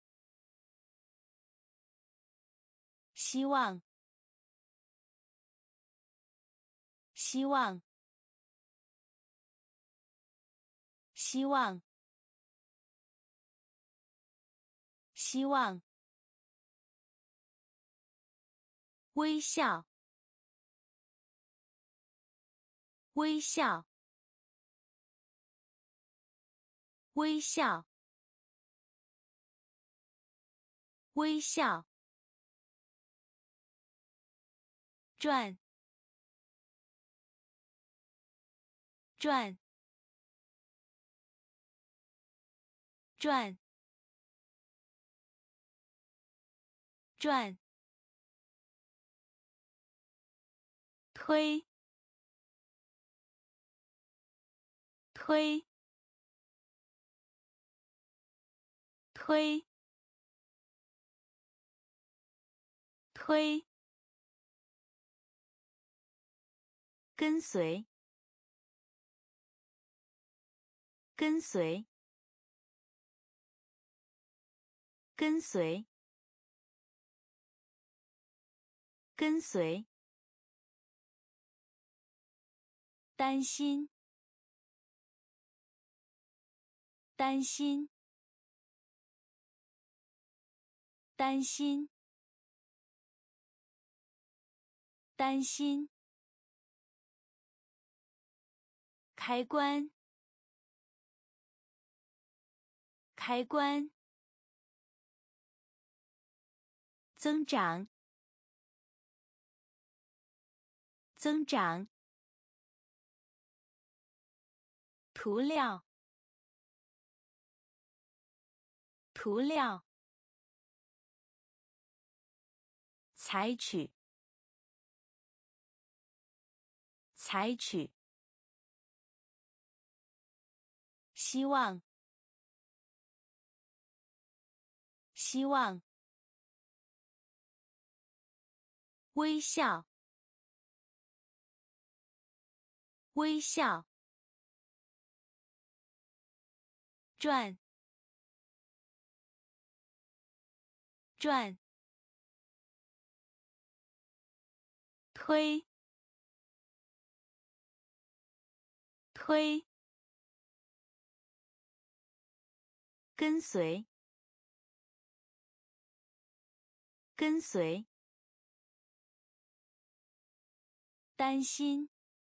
希望，希望，希望，希望，微笑，微笑，微笑，微笑，转，转，转，转，推，推，推，推，跟随，跟随，跟随，跟随，担心，担心，担心，担心，开关，开关，增长，增长，涂料，涂料，采取，采取，希望，希望，微笑，微笑，转，转，推，推，跟随，跟随，担心，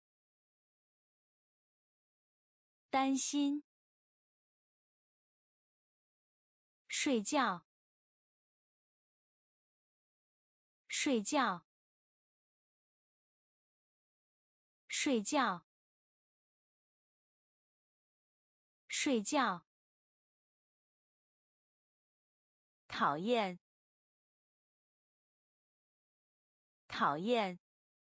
担心，睡觉，睡觉，睡觉，睡觉，讨厌，讨厌，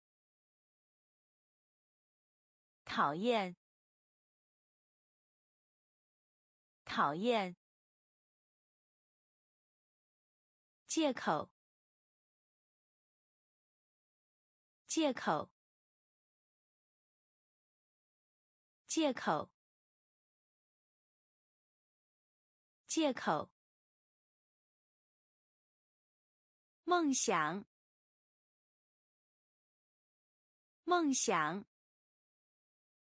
讨厌，讨厌，借口，借口，借口，借口，梦想，梦想，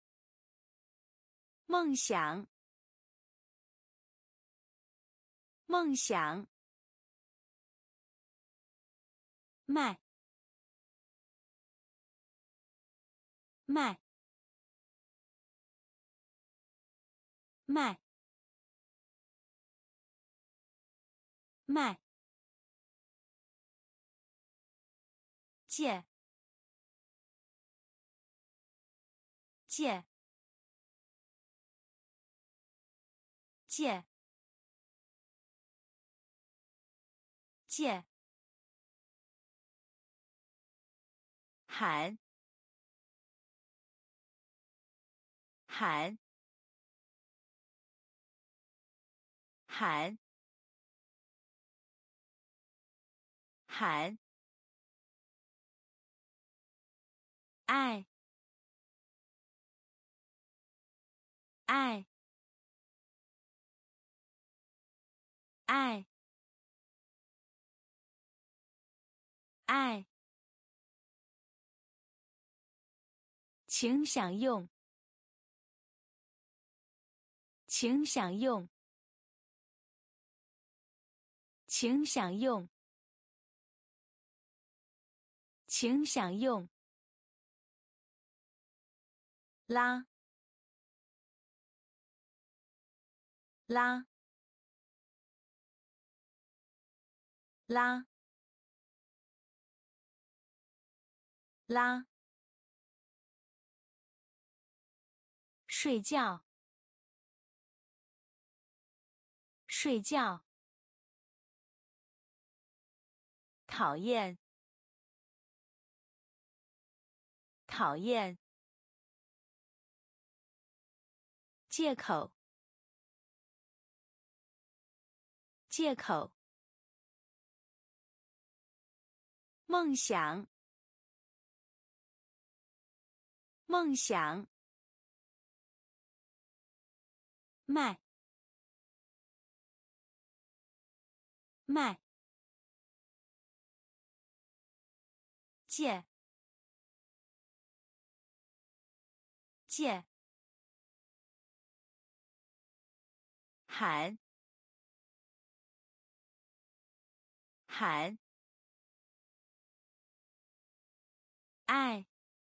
梦想， 梦想，卖，卖，卖，卖，借，借，借，借，喊，喊，喊，喊，爱，爱，爱，爱，请享用，请享用，请享用，请享用，拉，拉，拉，拉，睡觉，睡觉，讨厌，讨厌，借口，借口，梦想，梦想，卖，卖，借，借，喊，喊，爱，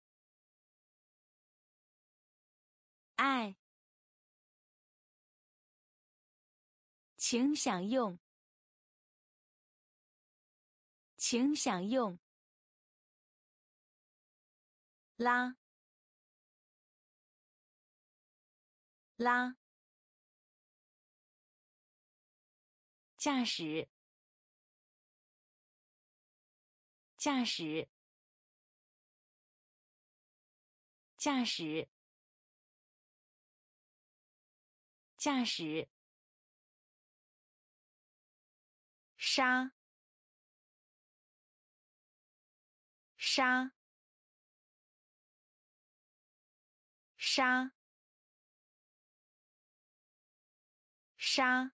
爱，请享用，请享用，拉，拉，驾驶，驾驶，驾驶，驾驶，杀，杀，杀，杀，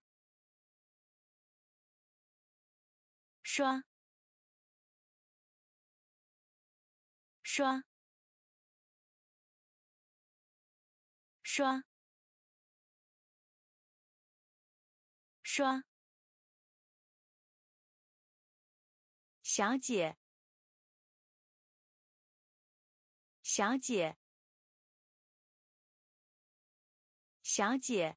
刷，刷，刷，刷，小姐，小姐，小姐，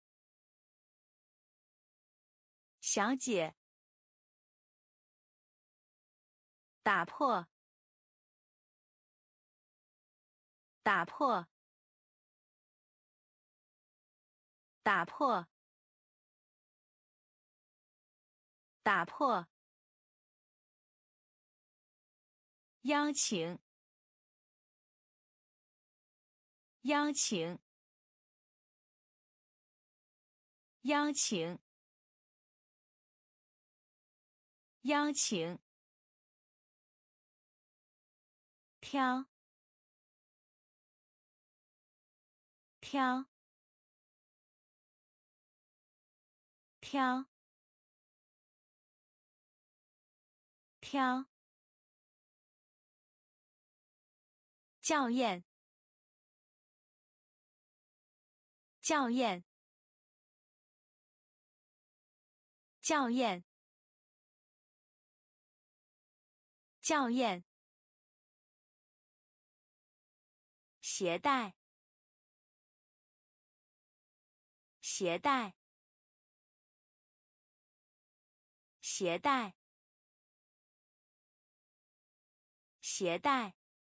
小姐，打破，打破，打破，打破，邀请，邀请，邀请，邀请，挑，挑，挑，挑，校验，校验， 校验，校验，携带，携带，携带，携带，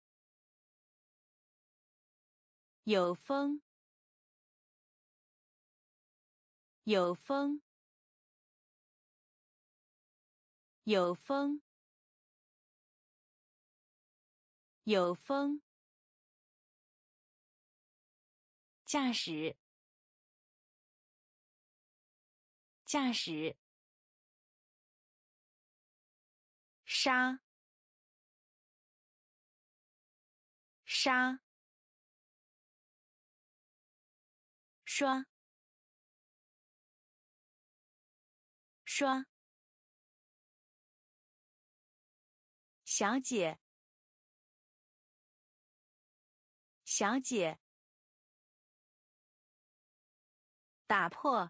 有风，有风，有风，有风，驾驶，驾驶，杀，杀，刷，刷，小姐，小姐，打破，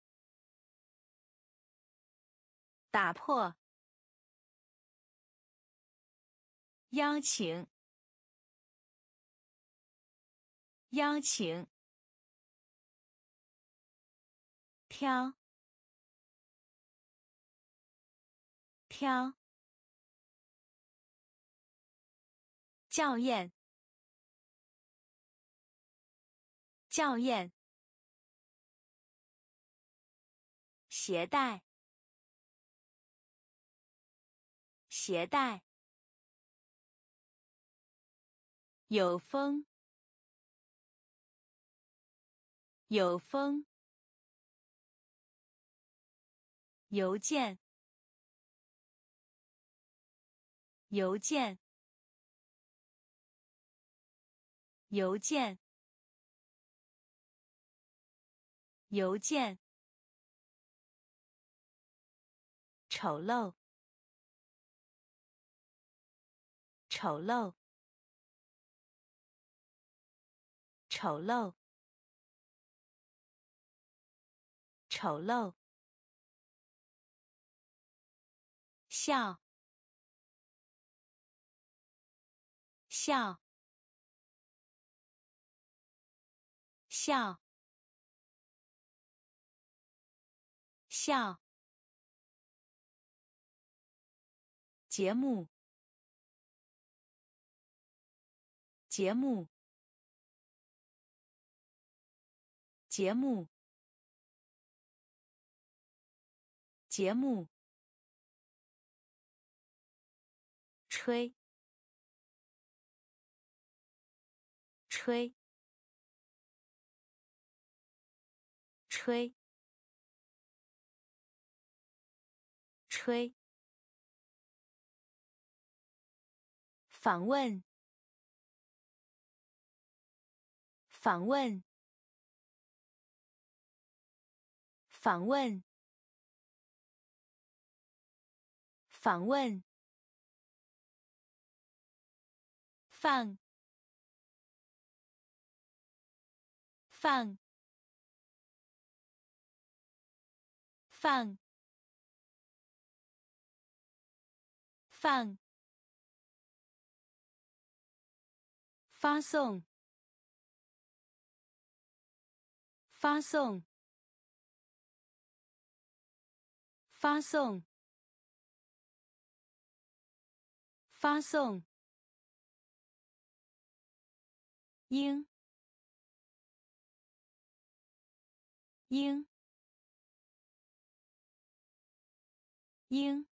打破，邀请，邀请，挑，挑，校验，校验，携带，携带，有风，有风，邮件，邮件，邮件，邮件，丑陋，丑陋，丑陋，丑陋，笑，笑，笑，笑，节目，节目，节目，节目，吹，吹，吹，吹，访问，访问，访问，访问，放，放，放，放，发送，发送，发送，发送，应，应，应，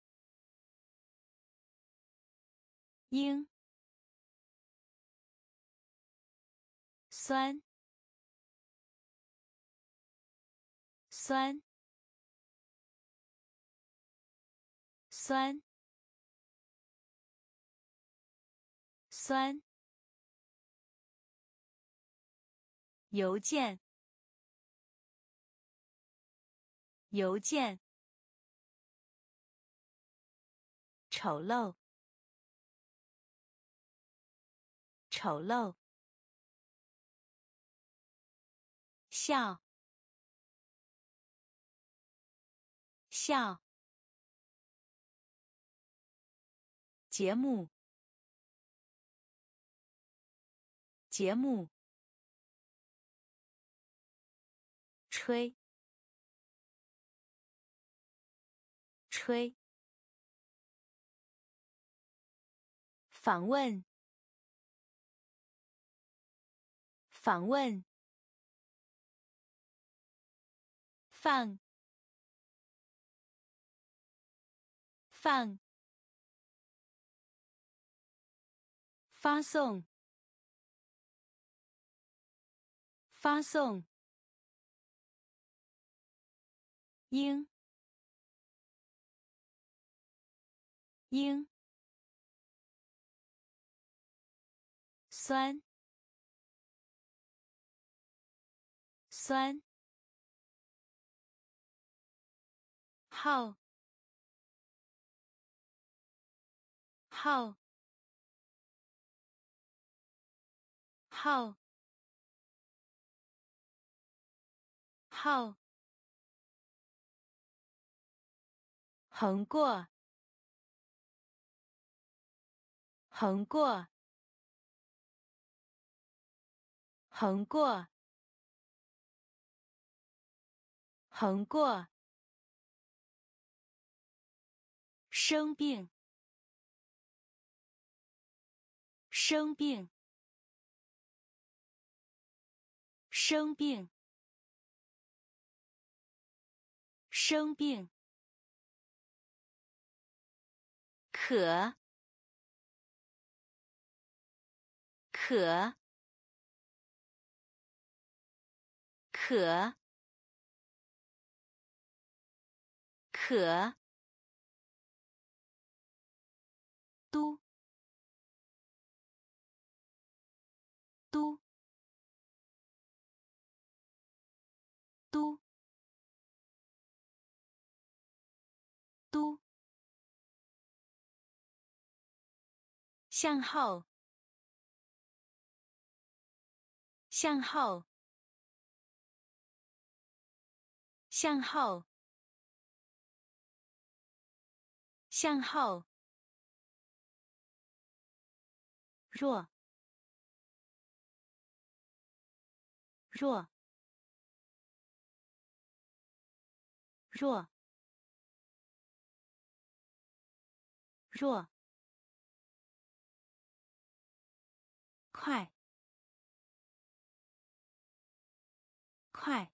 应，酸，酸，酸，酸，邮件，邮件，丑陋，丑陋，笑， 笑，节目，节目，吹，吹，访问，访问，放，放，发送，发送，应，应，酸，酸，号，号，号，号，横过，横过，横过，横过，生病，生病，生病，生病，可，可，可，可，都，都，都，都，向后，向后，向后，向后，弱，弱，弱，弱，快，快，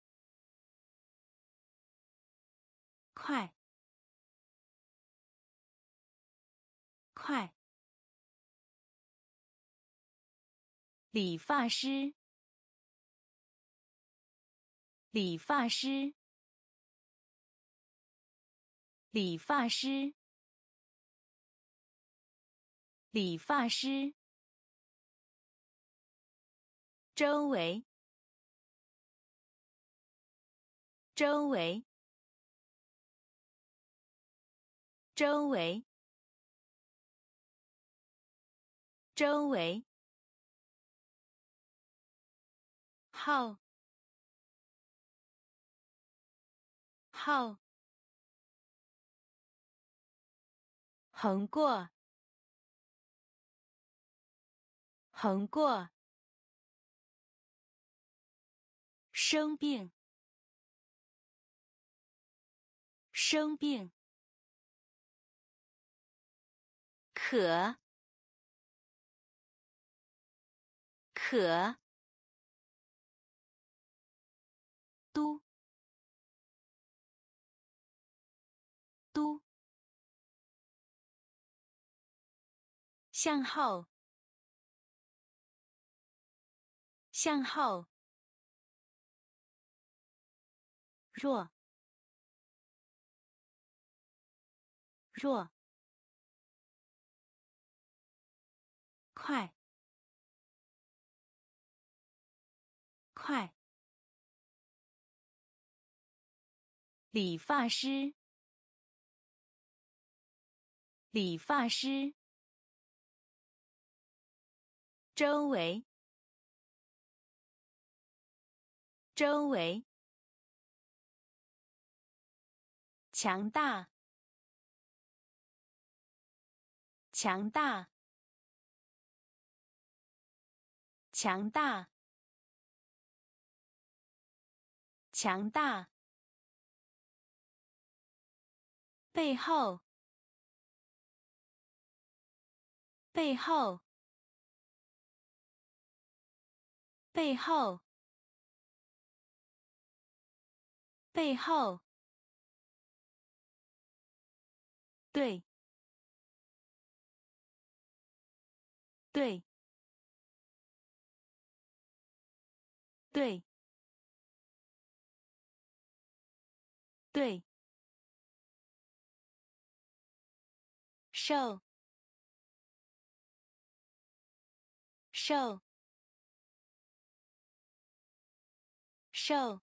快，快，理发师，理发师，理发师，理发师，周围，周围，周围，周围，号，号，横过，横过，生病，生病，可，可，都，都，向后，向后，弱，弱，快，快，理发师，理发师，周围，周围， 强大，强大，强大，强大，背后，背后，背后，背后，对，对，对，对，瘦，瘦，瘦，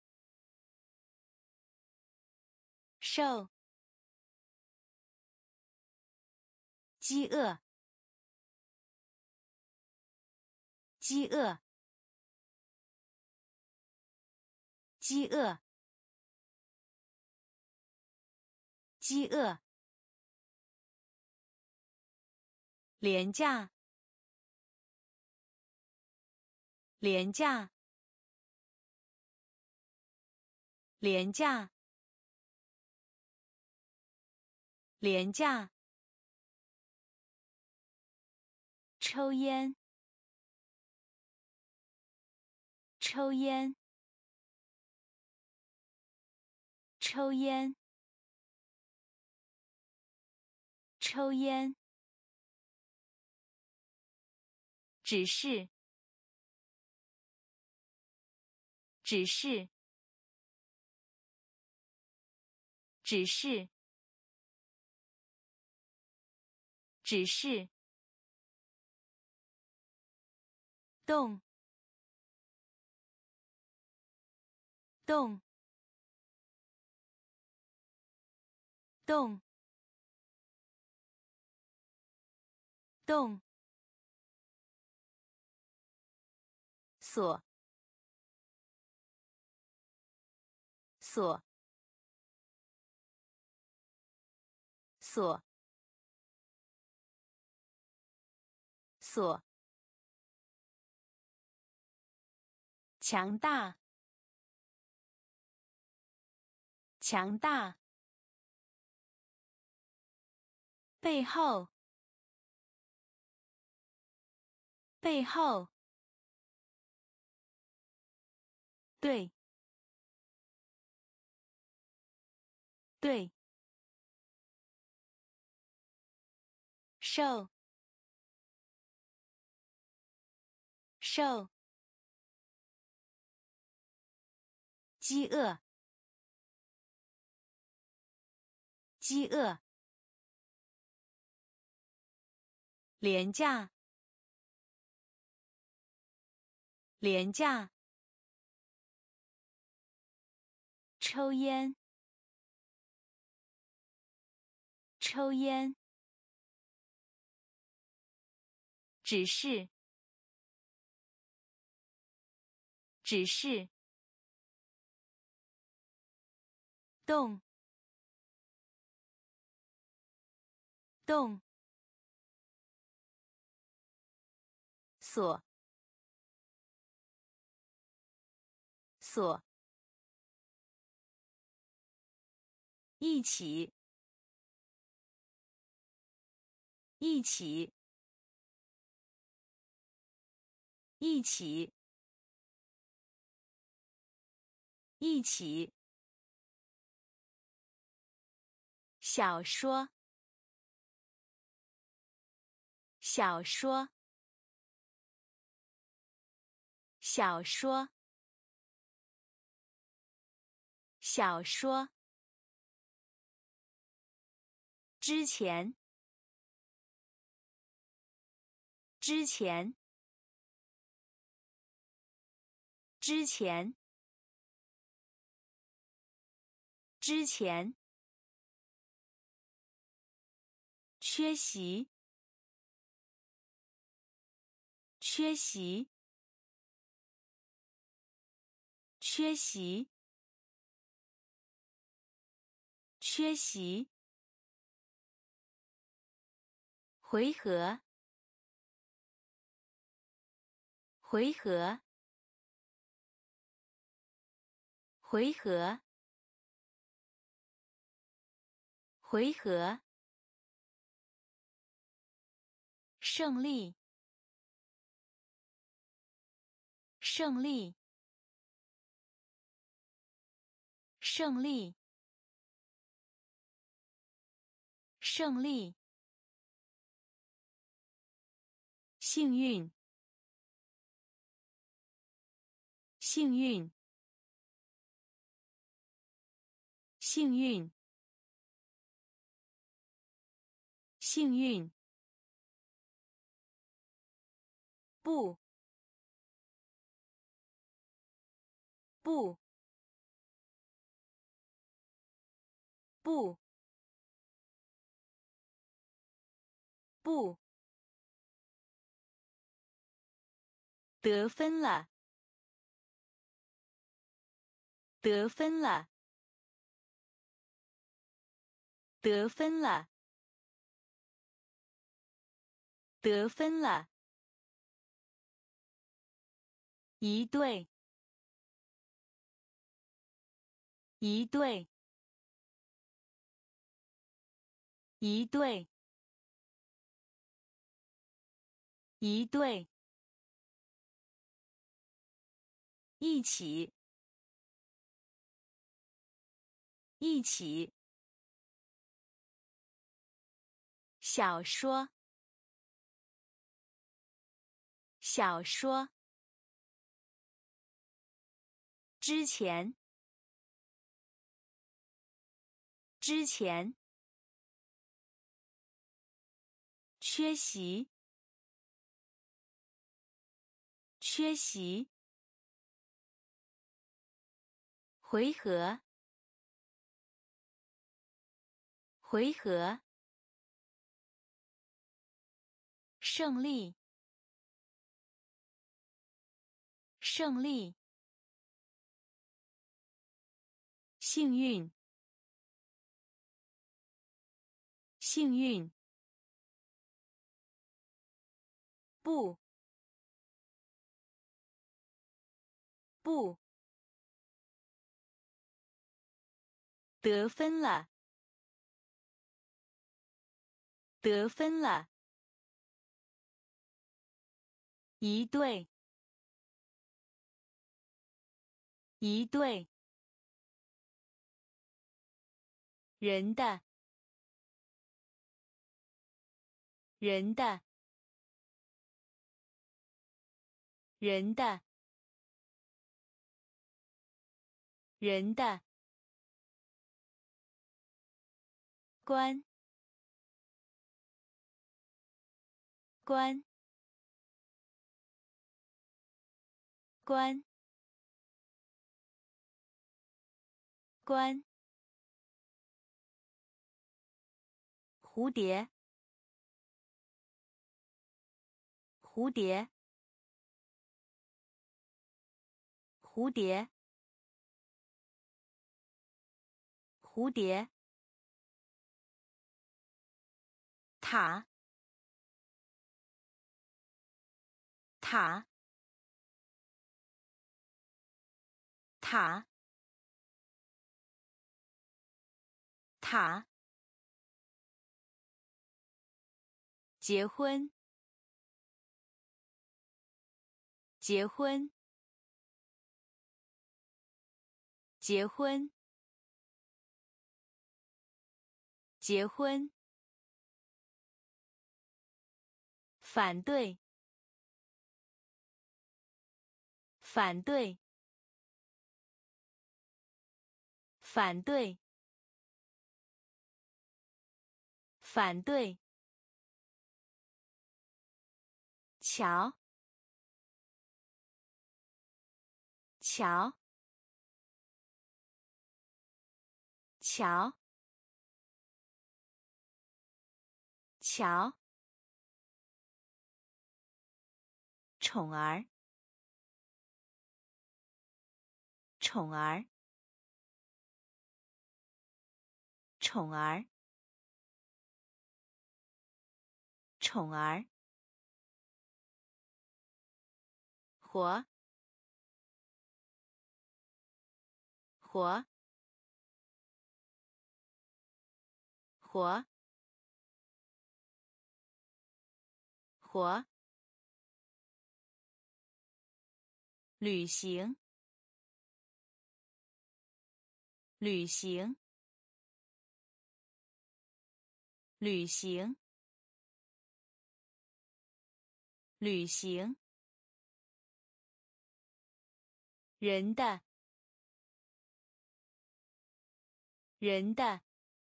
瘦，饥饿，饥饿，饥饿，饥饿，廉价，廉价，廉价，廉价，抽烟，抽烟，抽烟，抽烟，指示，指示，指示，指示，动，动，动，动，锁，锁，锁，锁，强大，强大，背后，背后，对，对，瘦，瘦，饥饿，饥饿，廉价，廉价，抽烟，抽烟，指示，指示，动，动，锁，锁，一起，一起，一起，一起，小说，小说，小说，小说，之前，之前，之前，之前，缺席，缺席，缺席， 缺席，回合，回合，回合，回合，胜利，胜利，胜利，胜利，幸运，幸运，幸运，幸运，不，不，不，不，得分了，得分了，得分了，得分了，一对，一对，一对，一对，一起，一起，小说，小说，之前，之前，缺席，缺席，回合，回合，胜利，胜利，幸运，幸运，不，不，得分了，得分了，一对，一对，人的，人的，人的，人的，关，关，关，关，蝴蝶，蝴蝶，蝴蝶，蝴蝶，塔，塔，塔，塔，结婚，结婚，结婚，结婚，反对，反对，反对，反对，瞧，瞧，瞧，瞧，宠儿，宠儿， 宠儿，宠儿，活，活，活，活，旅行，旅行，旅行，旅行，人的，人的，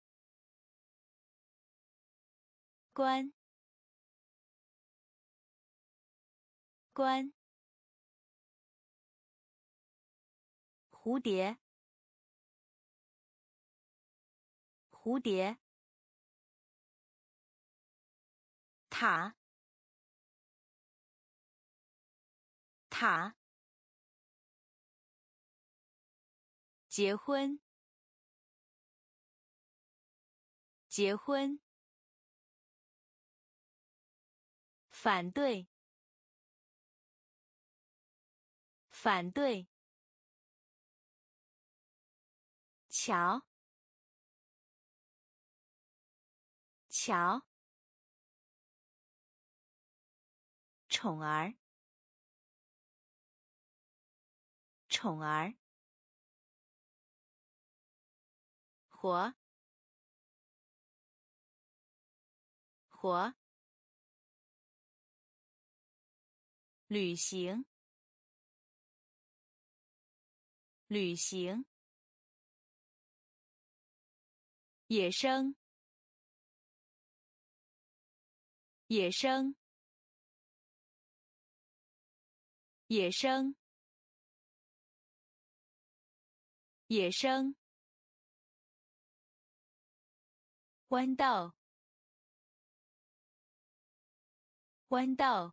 关，关，蝴蝶，蝴蝶，塔，塔，结婚，结婚，反对，反对，桥，桥，宠儿，宠儿，活，活，旅行，旅行，野生，野生，野生，野生，弯道，弯道，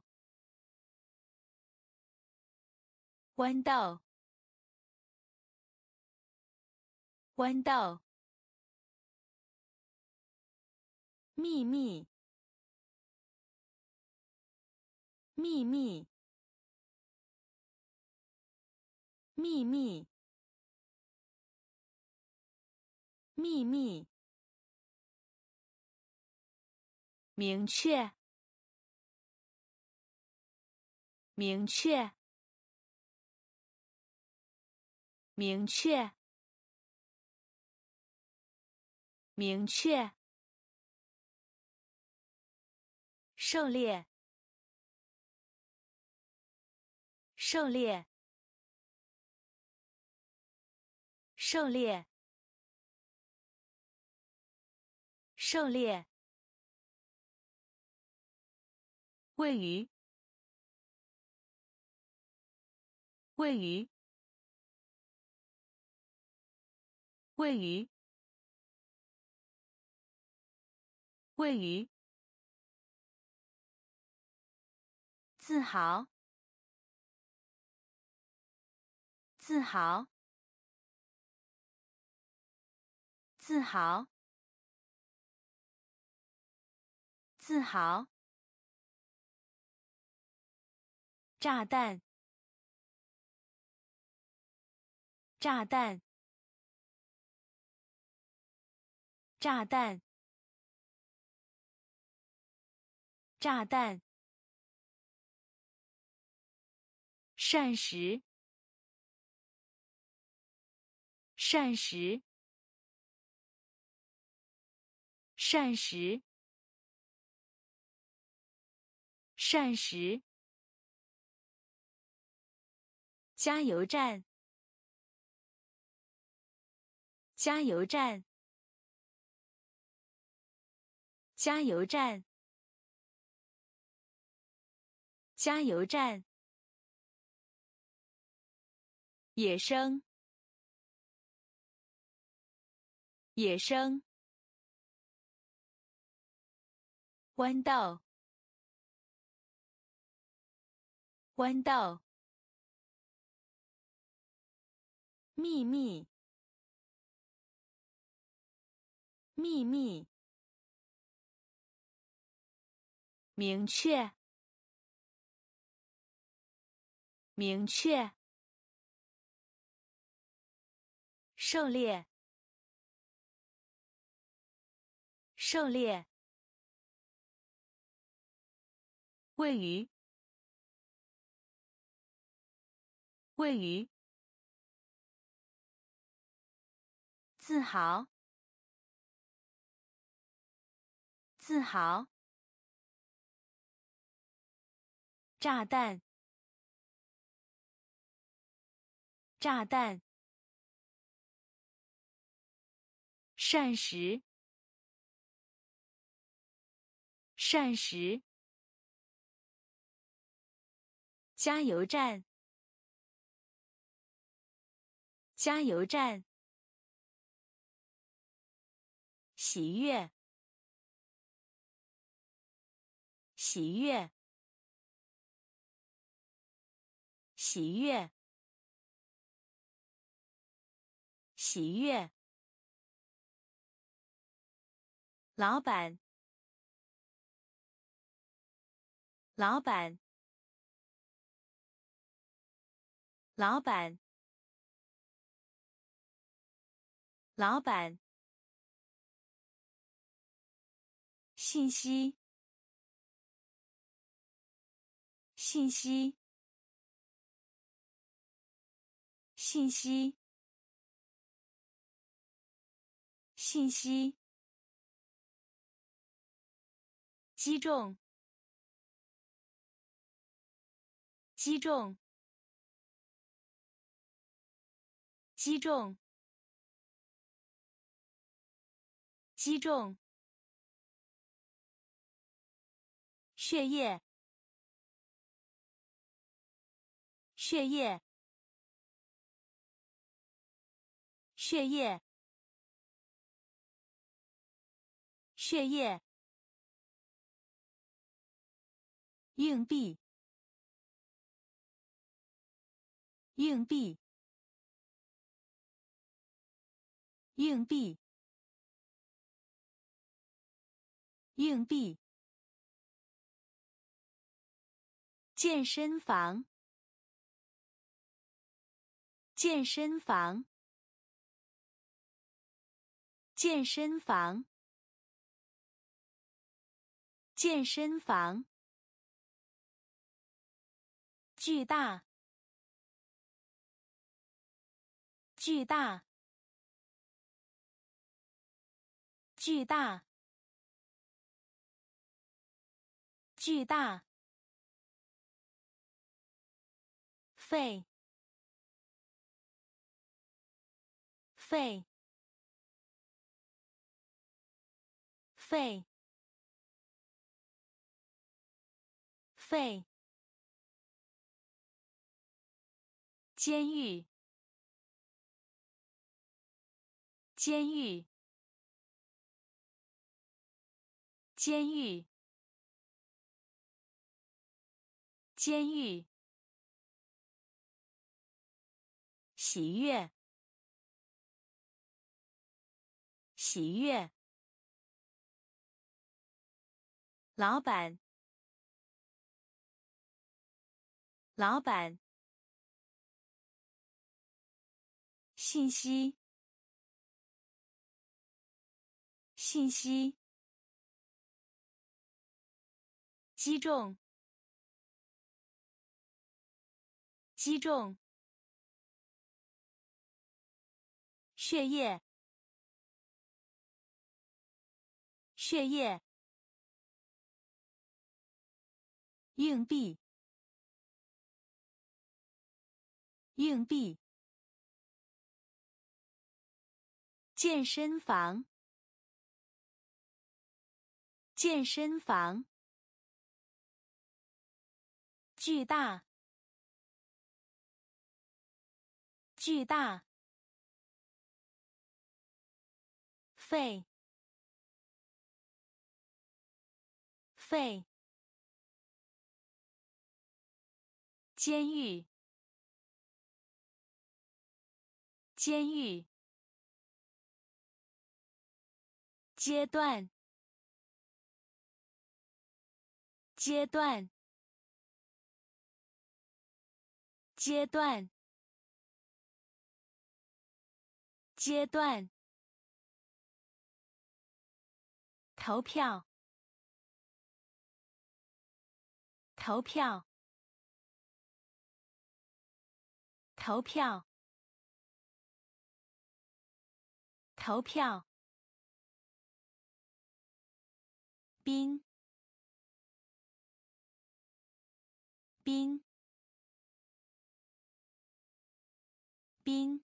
弯道，弯道，秘密，秘密，秘密，秘密，明确，明确，明确，明确，狩猎，狩猎，狩猎，狩猎，位于，位于，位于，位于，自豪，自豪，自豪，自豪，炸弹，炸弹，炸弹，炸弹，膳食，膳食，膳食，膳食，加油站，加油站，加油站，加油站，野生，野生，弯道，弯道，秘密， 秘密，明确，明确，狩猎，狩猎，位于，位于，自豪，自豪，炸弹，炸弹，膳食，膳食，加油站，加油站，喜悦，喜悦，喜悦，喜悦，老板，老板，老板，老板，信息，信息，信息，信息，击中，击中，击中，击中，血液，血液，血液，血液，硬币，硬币，硬币，硬币，健身房，健身房，健身房，健身房，巨大，巨大，巨大，巨大，肺，肺，肺，肺，监狱，监狱，监狱，监狱，喜悦，喜悦，老板，老板，信息，信息，击中，击中，血液，血液，硬币，硬币，健身房，健身房，巨大，巨大，肺，肺，监狱，监狱， 阶段，阶段，阶段，阶段，投票，投票，投票，投票，冰，冰，冰，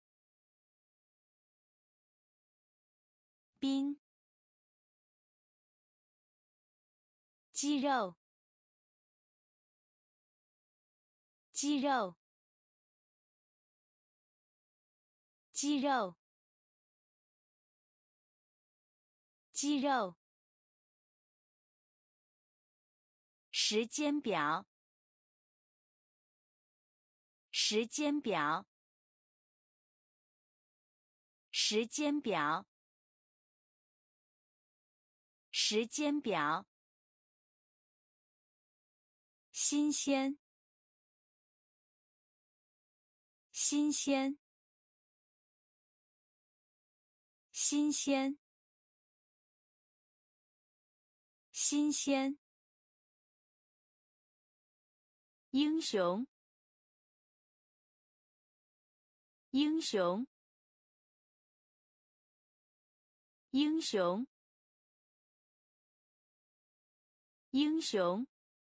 冰，肌肉，肌肉，肌肉，肌肉，时间表，时间表，时间表，时间表，新鲜，新鲜，新鲜，新鲜，英雄，英雄，英雄，英雄，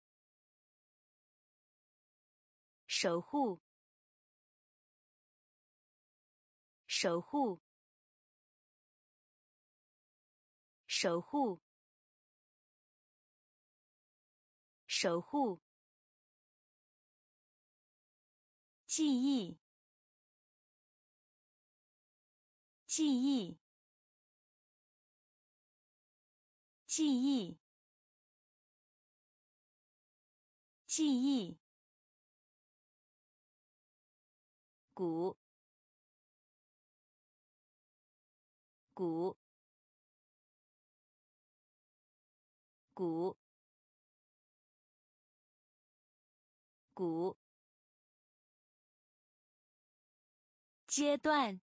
守护，守护，守护，守护，记忆，记忆，记忆，记忆，鼓，鼓，鼓，鼓，阶段，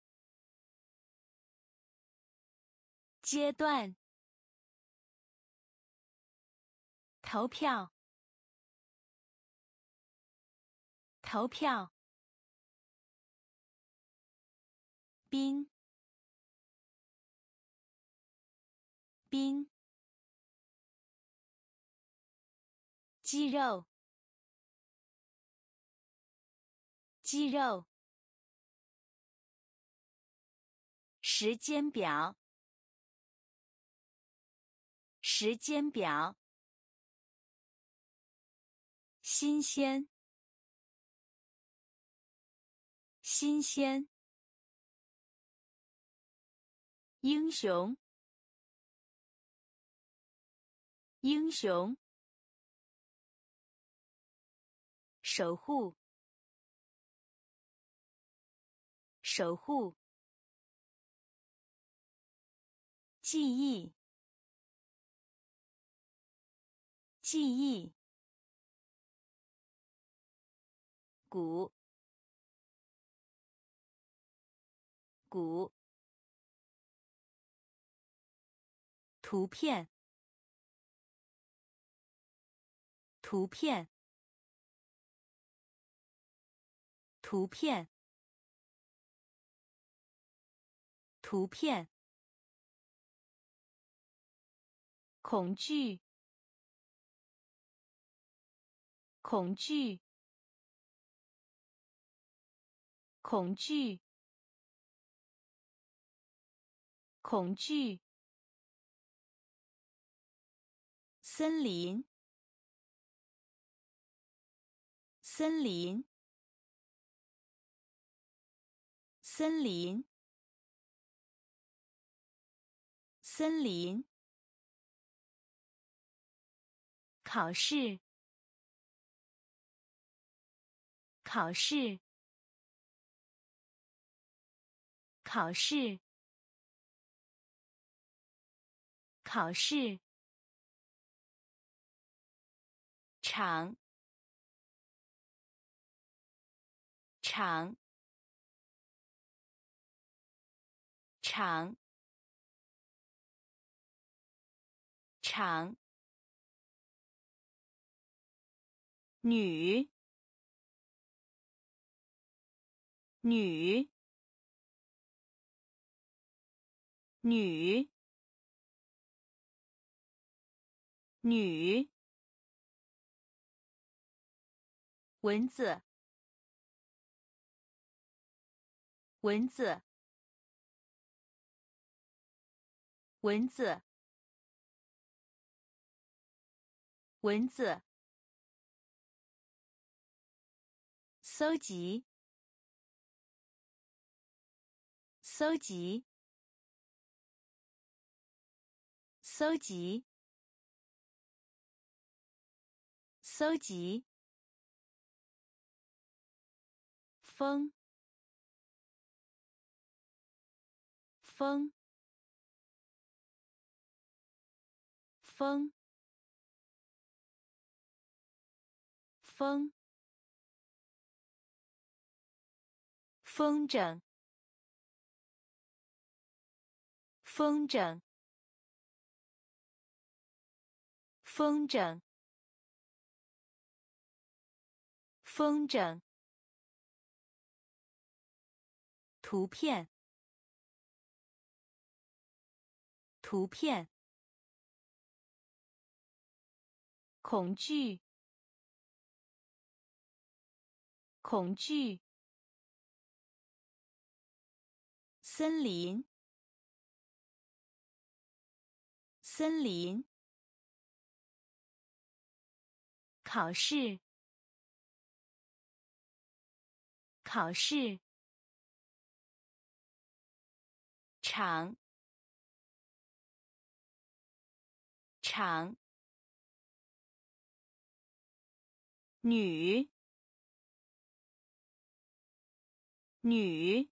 阶段，投票，投票，冰，冰，肌肉，肌肉，时间表，时间表，新鲜，新鲜，英雄，英雄，守护，守护，记忆，记忆，鼓，鼓，图片，图片，图片，图片，恐惧，恐惧，恐惧，恐惧，森林，森林，森林，森林，考试，考试，考试， 考试，场，场，场，场，女，女，女，女，蚊子，蚊子，蚊子，蚊子，搜集，搜集，搜集，搜集，风，风，风，风，风筝，风筝，风筝，风筝，图片，图片，恐惧，恐惧，森林，森林，考试，考试，场，场，女，女，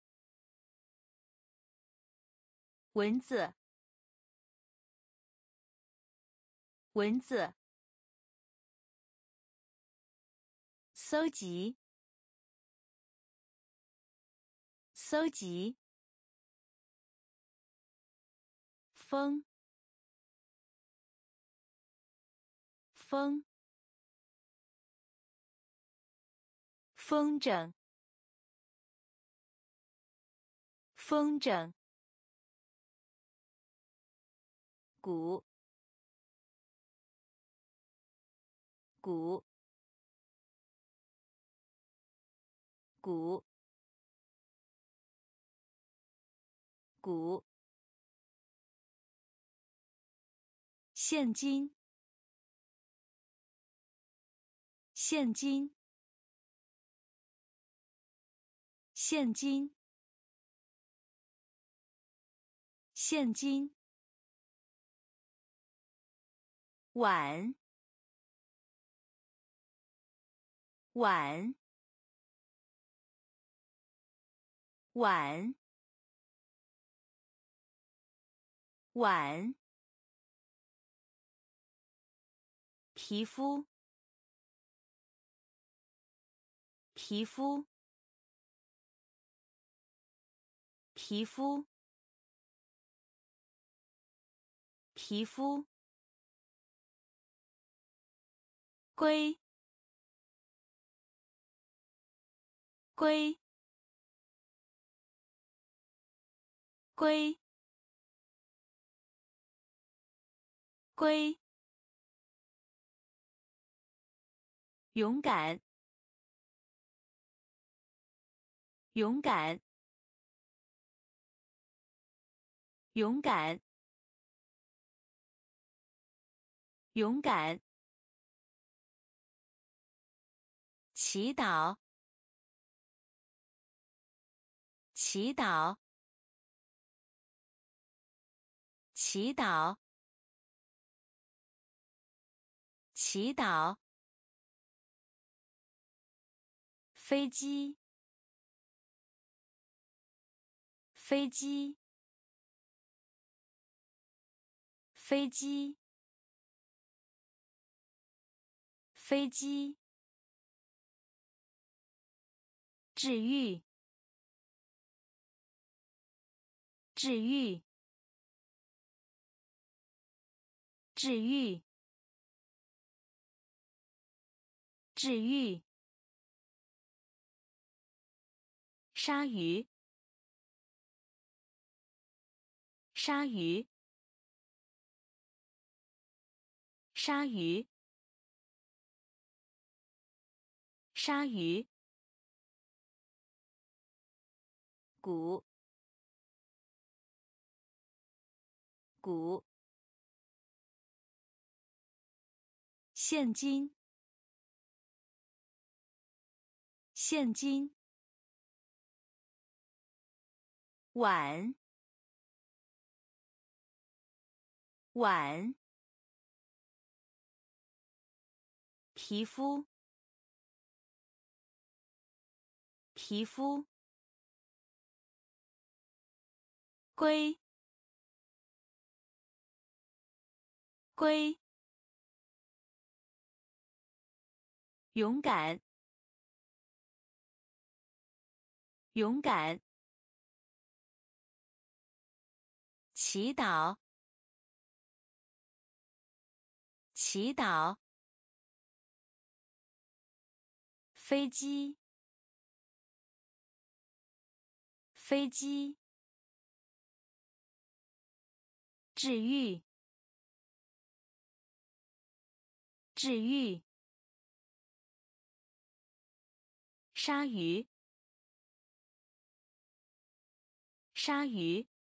蚊子，蚊子，搜集，搜集，风，风，风筝，风筝，鼓，鼓，鼓，鼓，现金，现金，现金，现金，碗，碗，碗，碗，皮肤，皮肤，皮肤，皮肤，龟，龟，龟，龟，勇敢，勇敢，勇敢，勇敢，祈祷，祈祷，祈祷，祈祷，飞机，飞机， 飞机，飞机。治愈，治愈，治愈，治愈。鲨鱼，鲨鱼，鲨鱼，鲨鱼。鼓，鼓。现金，现金。碗，碗。皮肤，皮肤。龟，龟。勇敢，勇敢。祈祷，祈祷。飞机，飞机。治愈，治愈。鲨鱼，鲨鱼。